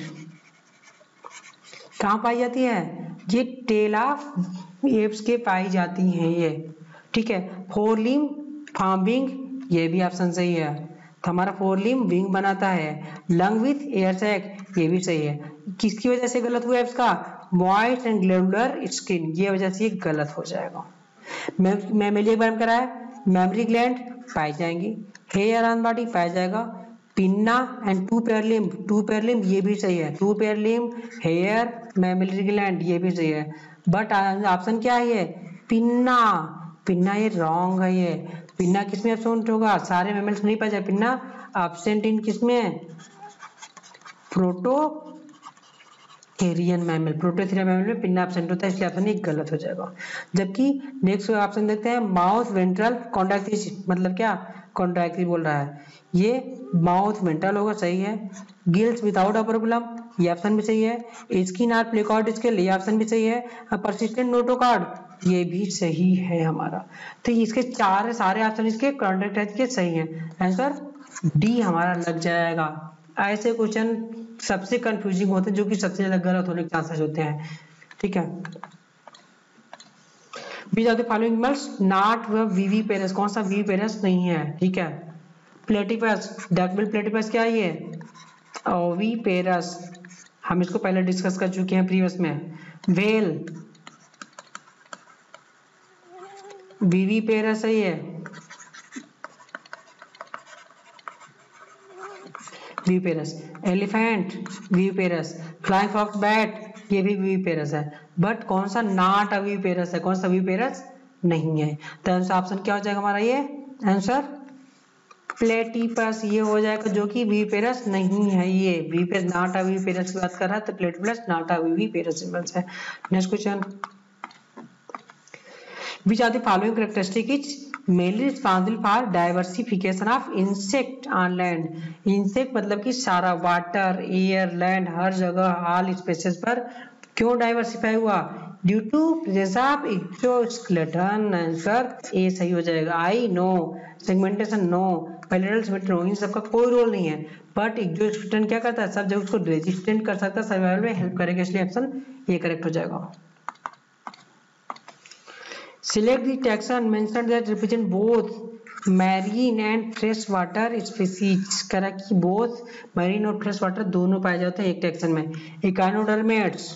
A: कहाँ पाई जाती है? ये टेल ऑफ एप्स के पाई जाती हैं ये। ठीक है, फोर लिम फार्म विंग ये भी ऑप्शन सही है। तो हमारा फोर लिम विंग बनाता है। लंग विथ एयर सैक ये भी सही है। किसकी वजह से गलत हुआ है इसका? मॉइस्ट एंड ग्लैंडुलर स्किन, ये वजह से ये गलत हो जाएगा। मैमेलिया के बारे में कराया, मेमरी ग्लैंड पाई जाएंगी, हेयर ऑन बॉडी पाया जाएगा, pinna and two pair limb ये भी सही है। Two pair limb, hair, mammary gland ये भी सही है। बट ऑप्शन क्या है? ये पिन्ना। पिन्ना ये रॉन्ग है। ये पिन्ना किसमें एब्सेंट होगा? सारे मैमल्स नहीं पाया जाए। पिन्ना एब्सेंट इन किसमें? प्रोटोथेरियन मैमल, प्रोटोथेरियन मैमल में पिन्ना एब्सेंट होता है, इसलिए ऑप्शन एक गलत हो जाएगा। जबकि नेक्स्ट ऑप्शन देखते हैं, माउथ वेंट्रल कॉन्ट्रैक्टिस, मतलब क्या? कॉन्ट्रैक्टिस बोल रहा है, ये माउथ वेंट्रल होगा, सही है। गिल्स विदाउट अपरकुलम ये ऑप्शन भी सही है। स्किन आर प्लेकॉर्ड स्केल ये ऑप्शन भी सही है। परसिस्टेंट नोटोकॉर्ड ये भी सही है हमारा। तो इसके सारे ऑप्शन इसके कॉन्ट्रैक्टाइज के सही है। आंसर डी हमारा लग जाएगा। ऐसे क्वेश्चन सबसे कंफ्यूजिंग होते हैं, जो कि सबसे ज्यादा गलत होने के चांसेस होते हैं। ठीक है, which of the following animals not viviparous, कौन सा विविपेरस नहीं है? ठीक है, प्लेटिपस, डकबिल प्लेटिपस क्या है? ये ओविपेरस, हम इसको पहले डिस्कस कर चुके हैं प्रीवियस में। व्हेल विविपेरस है ये, viviparous. Elephant viviparous, flying fox bat ये भी विविपेरस है। बट कौन सा नॉट विविपेरस है? कौन सा विविपेरस नहीं है? तो आंसर ऑप्शन क्या हो जाएगा हमारा? ये आंसर प्लेटिपस ये हो जाएगा, जो कि विपेरस नहीं है। ये विपेरस नॉट अ विपेरस की बात कर रहा है, तो platypus not a viviparous animals है। Next question, which are the following characteristic is mainly responsible for diversification of insect on land। insect मतलब कि सारा वाटर एयर लैंड हर जगह ऑल स्पेसेस पर क्यों डाइवर्सिफाई हुआ? Due to presence of exoskeleton. Answer A सही हो जाएगा। I no, segmentation no, parallel symmetry no, इन सबका कोई रोल नहीं है, बट एक्सोस्केलेटन क्या करता है? सब जगह उसको रेजिस्टेंट कर सकता है, सर्वाइवल में हेल्प करेगा, इसलिए ऑप्शन ए करेक्ट हो जाएगा। Select the taxon mentioned that represent both marine and freshwater species। करा कि both marine और freshwater दोनों पाए जाते हैं एक टैक्सन में। Echinodermates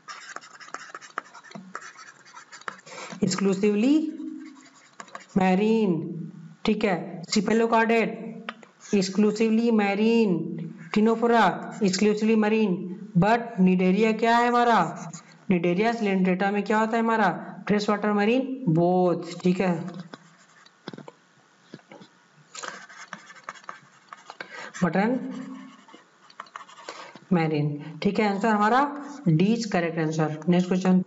A: exclusively marine, ठीक है। Cephalochordate exclusively marine, Ctenophora exclusively marine, but Nidaria क्या है हमारा? Nidaria Coelenterata में क्या होता है हमारा? फ्रेश वाटर मरीन बोथ, ठीक है। बटन मैरीन, ठीक है। आंसर हमारा D is correct answer. Next question,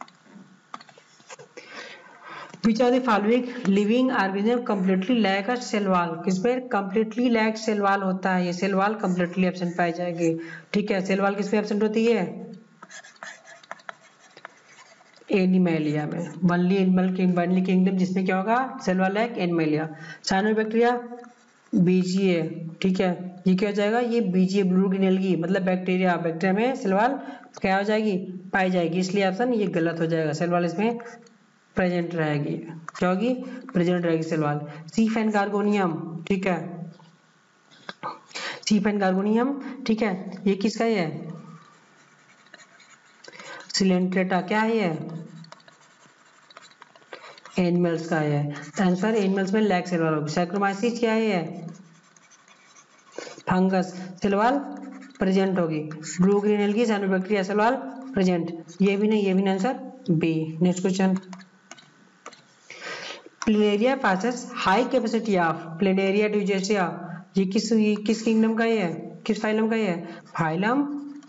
A: which are the following living organism completely lack a cell wall? किसमें कंप्लीटली लैक सेल वॉल होता है? ये सेल वॉल कंप्लीटली एब्सेंट पाई जाएगी, ठीक है। सेल वॉल किसमें एब्सेंट होती है? एनिमेलिया में, वनली एनिमल किंगडम जिसमें क्या होगा? Cell wall lack Animalia. Cyanobacteria BGA, ठीक है। ये क्या हो जाएगा? ये बीजीए ब्लू ग्रीन एल्गी मतलब बैक्टीरिया, बैक्टीरिया में सेल वॉल क्या हो जाएगी? पाई जाएगी, इसलिए ऑप्शन ये गलत हो जाएगा। सेल वॉल इसमें प्रेजेंट रहेगी, क्या होगी? प्रेजेंट रहेगी सेल वॉल। सीफ एंड गार्गोनियम, ठीक है। सीफ एंड गार्गोनियम, ठीक है। ये किसका है? सिलेंट्रेटा, क्या है ये? एनिमल्स का है। आंसर एनिमल्स में लैक सेल वॉल होगी। सैक्रोमाइसिस क्या है? फंगस, सेल वॉल प्रेजेंट होगी। Blue green algae, cyanobacteria, cell wall present. ये भी नहीं, ये भी नहीं, answer B. Next question, Planaria possesses high capacity of Planaria Dugesia. ये किस किंगडम का है? किस फाइलम का है? फाइलम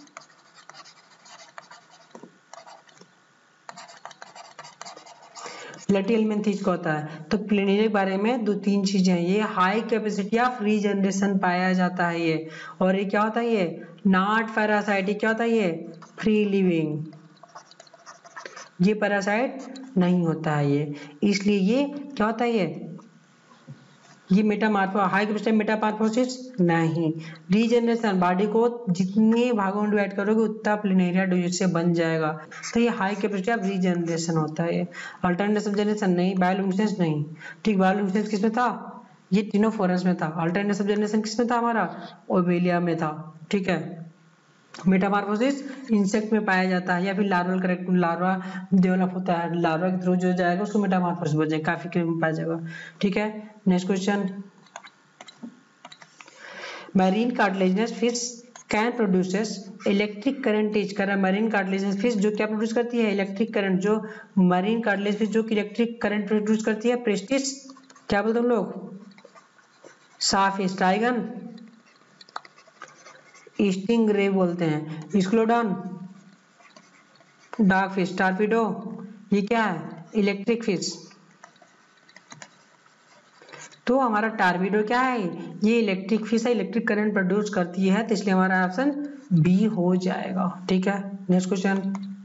A: प्लेटिहेल्मिन्थेस का होता है। तो प्लेनेरिया के बारे में दो तीन चीजें हैं। ये हाई कैपेसिटी ऑफ रीजनरेशन पाया जाता है ये, और ये क्या होता है? ये नॉट पैरासाइटिक, क्या होता है? ये फ्री लिविंग, ये पैरासाइट नहीं होता है ये, इसलिए ये क्या होता है? ये मेटामॉर्फो, हाई कैपेसिटी मेटामॉर्फोसिस नहीं। रीजनरेशन, बॉडी को जितने भागों में डिवाइड करोगे उतना प्लेनेरिया ड्यूजेसिया बन जाएगा, तो ये हाई कैपेसिटी ऑफ रीजनरेशन होता है। अल्टरनेटिव सब जनरेशन नहीं, बायोलुमिनेसेंस नहीं, ठीक। बायोलुमिनेसेंस किसमें था? ये टिनोफोरस में था। अल्टरनेटिव सब जनरेशन किसमें था हमारा? ओवेलिया में था, ठीक है। मेटामॉर्फोसिस इंसेक्ट में पाया जाता है, या फिर लार्वल करेक्ट लार्वा डेवलप होता है, लार्वा के थ्रू जो जाएगा उसको मेटामॉर्फोसिस बोल जाएगा, काफी क्रीम में पाया जाएगा, ठीक है। Next question, marine cartilaginous fish can produces electric current is. कर मैरीन कार्टिलेजिनस फिश जो क्या प्रोड्यूस करती है? Electric current. जो मैरीन कार्टिलेजिनस फिश जो इलेक्ट्रिक करंट प्रोड्यूस करती है, प्रेस्टिस क्या बोलते हैं हम लोग? साफिश, टाइगन स्टिंग रे बोलते हैं, स्क्लोडन डार्क फिश, टार्पिडो ये क्या है? Electric fish. तो हमारा टार्पिडो क्या है? ये इलेक्ट्रिक फिश है, इलेक्ट्रिक करंट प्रोड्यूस करती है, तो इसलिए हमारा ऑप्शन बी हो जाएगा, ठीक है। Next question,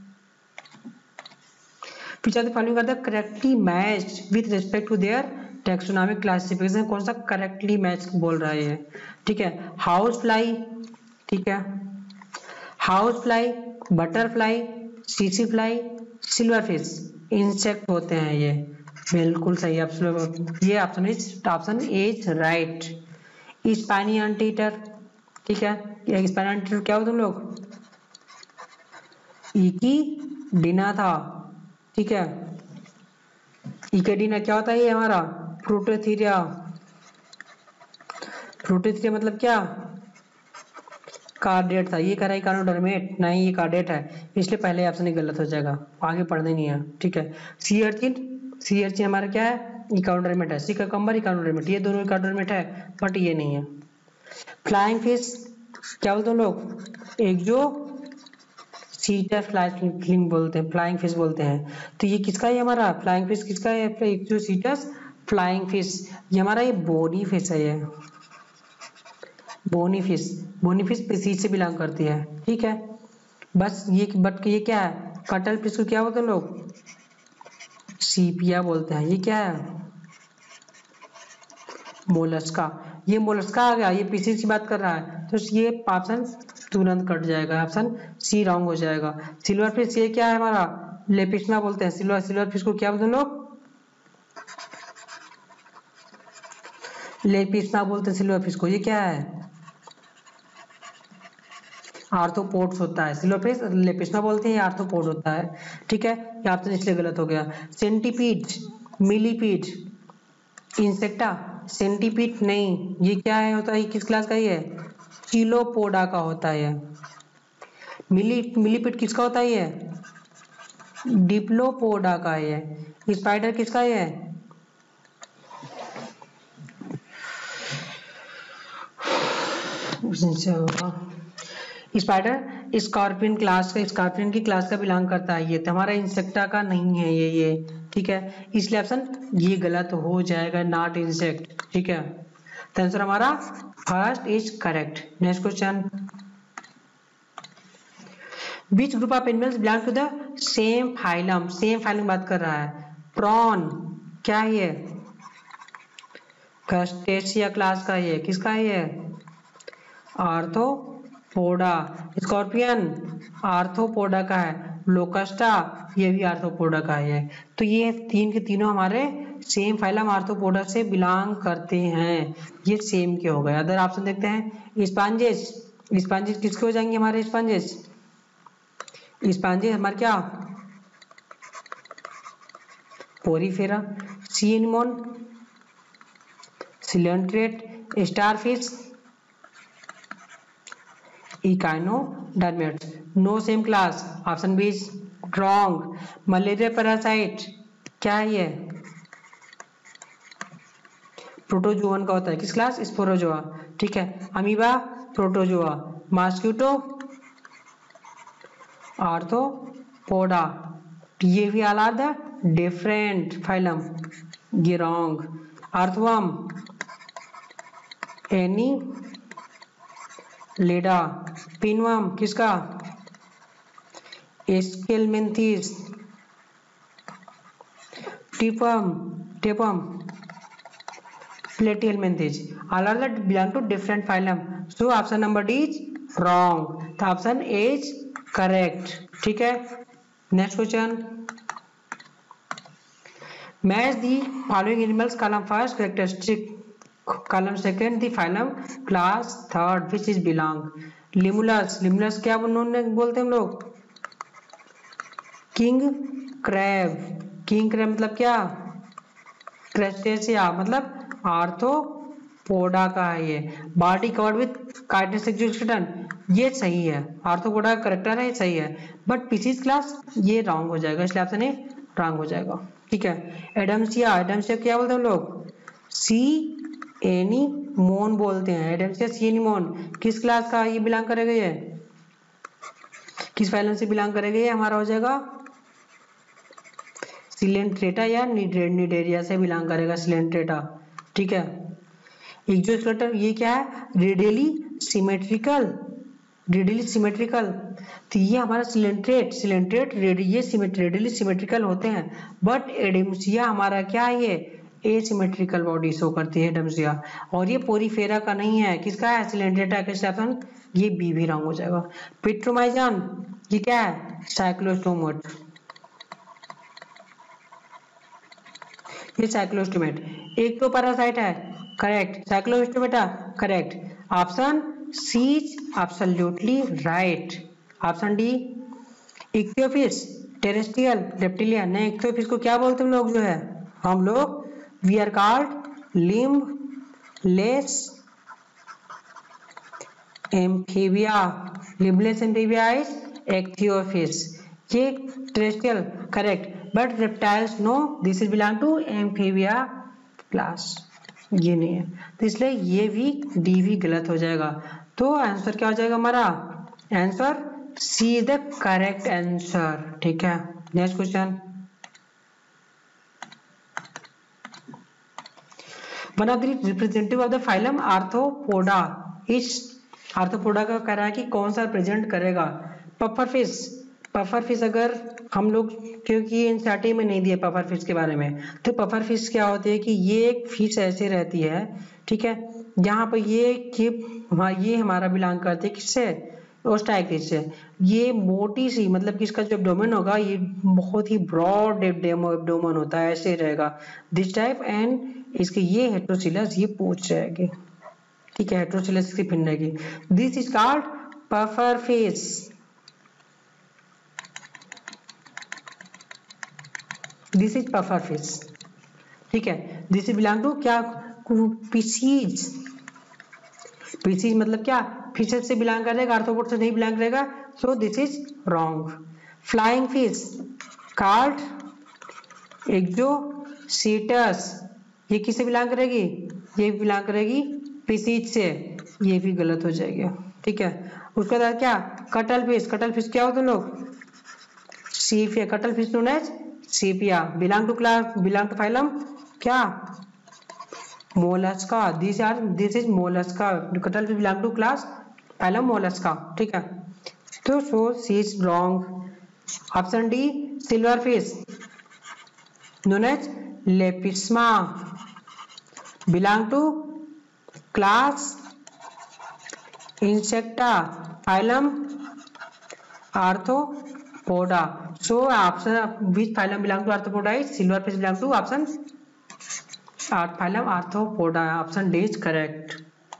A: which are the following are the correctly matched with respect to their taxonomic classification। कौन सा करेक्टली मैच बोल रहा है ये, ठीक है। हाउस फ्लाई, ठीक है। हाउस फ्लाई, बटरफ्लाई, सीसी फ्लाई, सिल्वर फिश इंसेक्ट होते हैं ये, बिल्कुल सही। ये option is right. Spiny anteater, ठीक है। स्पाइनी एंटीटर क्या हो तुम लोग? इकिडीना था, ठीक है। इकिडीना क्या होता है? ये हमारा प्रोटोथीरिया। प्रोटोथीरिया मतलब क्या? कार्डेट था। ये कह रहा है इकानोडर्मेट, नहीं ये कार्डेट है, इसलिए पहले ऑप्शन ही गलत हो जाएगा, आगे पढ़ने नहीं है, ठीक है। सी अर्चिन, सी अर्चिन हमारा क्या है? इकाउंडरमेट है, सी ककम्बर इकाउंडरमेट, ये दोनों इकाउंडरमेट है बट ये नहीं है। फ्लाइंग फिश क्या बोलते हैं लोग, एक जो सीटर फ्लाइंग बोलते हैं, फ्लाइंग फिश बोलते हैं। तो ये किसका है हमारा फ्लाइंग फिश, किसका है, एक जो सीटस फ्लाइंग फिश, ये हमारा ये बोनी फिश है, ये बोनी फिश स्पीशीज से बिलोंग करती है, ठीक है। बस ये बट ये क्या है, कटल फिश को क्या बोलते हैं लोग, सीपिया बोलते हैं। ये क्या है, मोलस्का, ये मोलस्का आ गया, ये पीसीज की बात कर रहा है, तो ये ऑप्शन तुरंत कट जाएगा, ऑप्शन सी रॉन्ग हो जाएगा। सिल्वर फिश ये क्या है हमारा, लेपिस्ना बोलते हैं, सिल्वर फिश को क्या बोलते हैं लोग, लेपिस्ना बोलते हैं सिल्वर फिश को। ये क्या है, आर्थ्रोपोड्स होता है, सिल्वर फिश लेपिस्ना बोलते हैं, आर्थ्रोपोड होता है, ठीक है। ये ऑप्शन इसलिए गलत हो गया। सेंटीपीड, मिलीपीड, इंसेक्टा, सेंटीपीड नहीं, ये क्या है होता है, किस क्लास का ये है, चिलोपोडा का होता है। मिलीपीड किसका होता है, ये डिप्लोपोडा का है। स्पाइडर किसका है, स्पाइडर स्कॉर्पियन क्लास का, स्कॉर्पियन की क्लास का बिलोंग करता है, ये तो हमारा इंसेक्टा का नहीं है ये ठीक है। इसलिए ऑप्शन ये गलत हो जाएगा, नॉट इंसेक्ट, ठीक है। तो आंसर हमारा first is correct. Next question, which group of animals belong to the same phylum, same phylum बात कर रहा है। प्रॉन क्या है ये, क्रस्टेशिया क्लास का, ये किसका है, ये आर्थ्रोपोडा। स्कॉर्पियन आर्थ्रोपोडा का है। लोकस्टा ये भी आर्थ्रोपोडा का है। तो ये तीन के तीनों हमारे सेम फाइलम आर्थ्रोपोडा से बिलोंग करते हैं, ये सेम के हो गए। अदर ऑप्शन देखते हैं, स्पॉन्जेस, स्पॉन्जेस किसके हो जाएंगे हमारे, स्पॉन्जेस हमारे क्या, Porifera. Sea anemone, coelenterate, starfish, echinoderms, no same class, option B is wrong. Malaria parasite क्या है, ये प्रोटोजोअन का होता है, किस क्लास, स्पोरोजोआ, ठीक है। अमीबा प्रोटोजोआ, मॉस्किटो आर्थ्रोपोडा, ये भी all are the different phylum, ये wrong. Earthworm Annelida, pinworm किसका, Aschelminthes, tapeworm Platyhelminthes, all are the belong to different phylum, so option number D is wrong, तो option A is correct, ठीक है। Next question, match the following animals, column first characteristic, column second the phylum, class third which is belong. Limulus, Limulus क्या बोलते हैं हम लोग, king crab, king crab मतलब क्या, क्रस्टेशिया मतलब आर्थ्रोपोडा का है ये। Body covered with chitinous exoskeleton, ये सही है, आर्थ्रोपोडा का करेक्टर है, ये सही है, बट पीसीज क्लास ये रॉन्ग हो जाएगा, इसलिए ऑप्शन ए रॉन्ग हो जाएगा, ठीक है। एडम्सिया, एडम्सिया क्या बोलते हैं हम लोग, सी एनीमोन बोलते हैं, एडम्सिया सी एनीमोन किस क्लास का ये बिलोंग करेगा, ये किस फाइलम से बिलोंग करेगा, ये हमारा हो जाएगा सिलेंट्रेटा या निडेरिया से बिलोंग करेगा, सिलेंट्रेटा, ठीक है। एक्सोस्केलेटन ये क्या है, रेडियली सिमेट्रिकल, रेडियली सिमेट्रिकल, तो ये हमारा सिलेंट्रेट रेडियली सिमेट्रिकल होते हैं, बट एडम्सिया हमारा क्या है, ये एसिमेट्रिकल बॉडी शो करती है एडम्सिया, और ये पोरीफेरा का नहीं है, किसका है, सिलेंट्रेटा का, ऑप्शन ये बी भी रॉन्ग हो जाएगा। पिट्रोमाइजन ये क्या है, साइक्लोस्टोमेट, ये साइक्लोस्टोमेट। एक्टोपैरासाइट है, correct, Cyclostomata correct, option C absolutely right, option D. Ichthyophis terrestrial reptilian, नहीं इक्थियोफिश को क्या बोलते हैं लोग, जो है हम लोग we are called limbless amphibia, limbless amphibia is Ichthyophis, ये terrestrial correct, but reptiles no, this is belong to amphibia class, ये नहीं है, तो इसलिए ये भी डी भी गलत हो जाएगा। तो आंसर क्या हो जाएगा हमारा? Answer C is the correct answer. ठीक है, next question. One of the representative of the phylum Arthropoda, इस आर्थ्रोपोडा का कह रहा है कि कौन सा रिप्रेजेंट करेगा? Puffer fish. पफर फिश अगर हम लोग, क्योंकि एनसीईआरटी में नहीं दिया पफर फिश के बारे में, तो पफर फिश क्या होती है कि ये एक फिश ऐसे रहती है, ठीक है, यहाँ पर ये हमारा बिलोंग करती है किससे? ओस्टाइक्टिस से। ये मोटी सी, मतलब कि इसका जो एब्डोमेन होगा ये बहुत ही ब्रॉड एब्डोमेन होता है, ऐसे रहेगा दिस टाइप, एंड इसके ये हेट्रोसिलस, ये पूंछ रहेगी, ठीक है, हेट्रोसिलस इसकी फिन रहेगी। This is called puffer fish. This is puffer fish, ठीक है। दिस इज बिलोंग टू क्या? पीसीज। पीसीज मतलब क्या? फिशेस से बिलोंग करेगा, आर्थ्रोपोड से नहीं बिलोंग करेगा, so this is wrong. Flying fish called Exocoetus, ये किससे बिलोंग करेगी? ये बिलोंग करेगी पीसीज से, ये भी गलत हो जाएगी, ठीक है। उसके बाद क्या? Cuttle fish. कटल फिश क्या होते लोग? Sepia. Cuttle fish known as Sepia, belong to class, belong to phylum क्या? Mollusca. This is Mollusca. Cuttle fish belong to class phylum Mollusca, ठीक है। तो so C is wrong. Option D silver fish known as Lepisma, belong to class Insecta, phylum Arthropoda. So option which phylum belong to Arthropoda is silver fish belong to option phylum Arthropoda, option D is correct.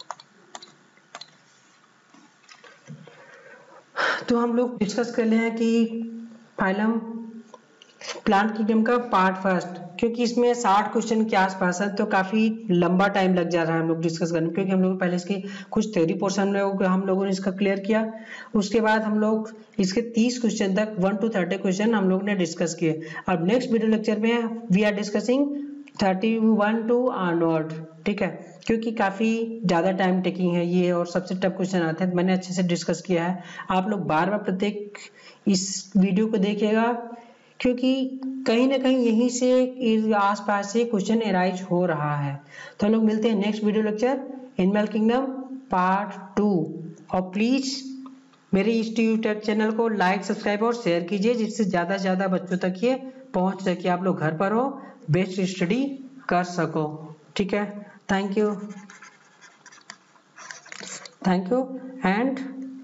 A: तो हम लोग discuss कर ले हैं कि phylum plant kingdom का part first, क्योंकि इसमें 60 क्वेश्चन के आसपास है, तो काफी लंबा टाइम लग जा रहा है हम लोग डिस्कस करने में, क्योंकि हम लोग पहले इसके कुछ थ्योरी पोर्शन में हम लोगों ने इसका क्लियर किया, उसके बाद हम लोग इसके 30 क्वेश्चन तक 1 to 30 क्वेश्चन हम लोग ने डिस्कस किए। अब नेक्स्ट वीडियो लेक्चर में we are discussing 31 to onward, ठीक है, क्योंकि काफी ज्यादा टाइम टेकिंग है ये और सबसे टफ क्वेश्चन आते हैं, तो मैंने अच्छे से डिस्कस किया है। आप लोग बार बार प्रत्येक इस वीडियो को देखिएगा, क्योंकि कहीं ना कहीं यहीं से आसपास से क्वेश्चन एराइज हो रहा है। तो हम लोग मिलते हैं next video lecture animal kingdom part 2, और प्लीज मेरे इस यूट्यूब चैनल को लाइक, सब्सक्राइब और शेयर कीजिए, जिससे ज्यादा से ज्यादा बच्चों तक ये पहुंच सके, आप लोग घर पर हो बेस्ट स्टडी कर सको, ठीक है। Thank you and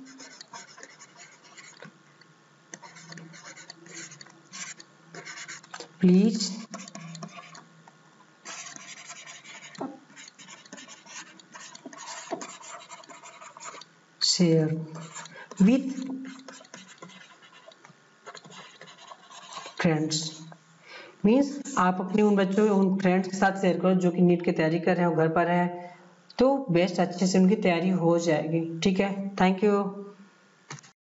A: please share with friends, means आप अपने उन बच्चों, उन फ्रेंड्स के साथ शेयर करो जो कि नीट की तैयारी कर रहे हो, घर पर है, तो बेस्ट अच्छे से उनकी तैयारी हो जाएगी, ठीक है। Thank you.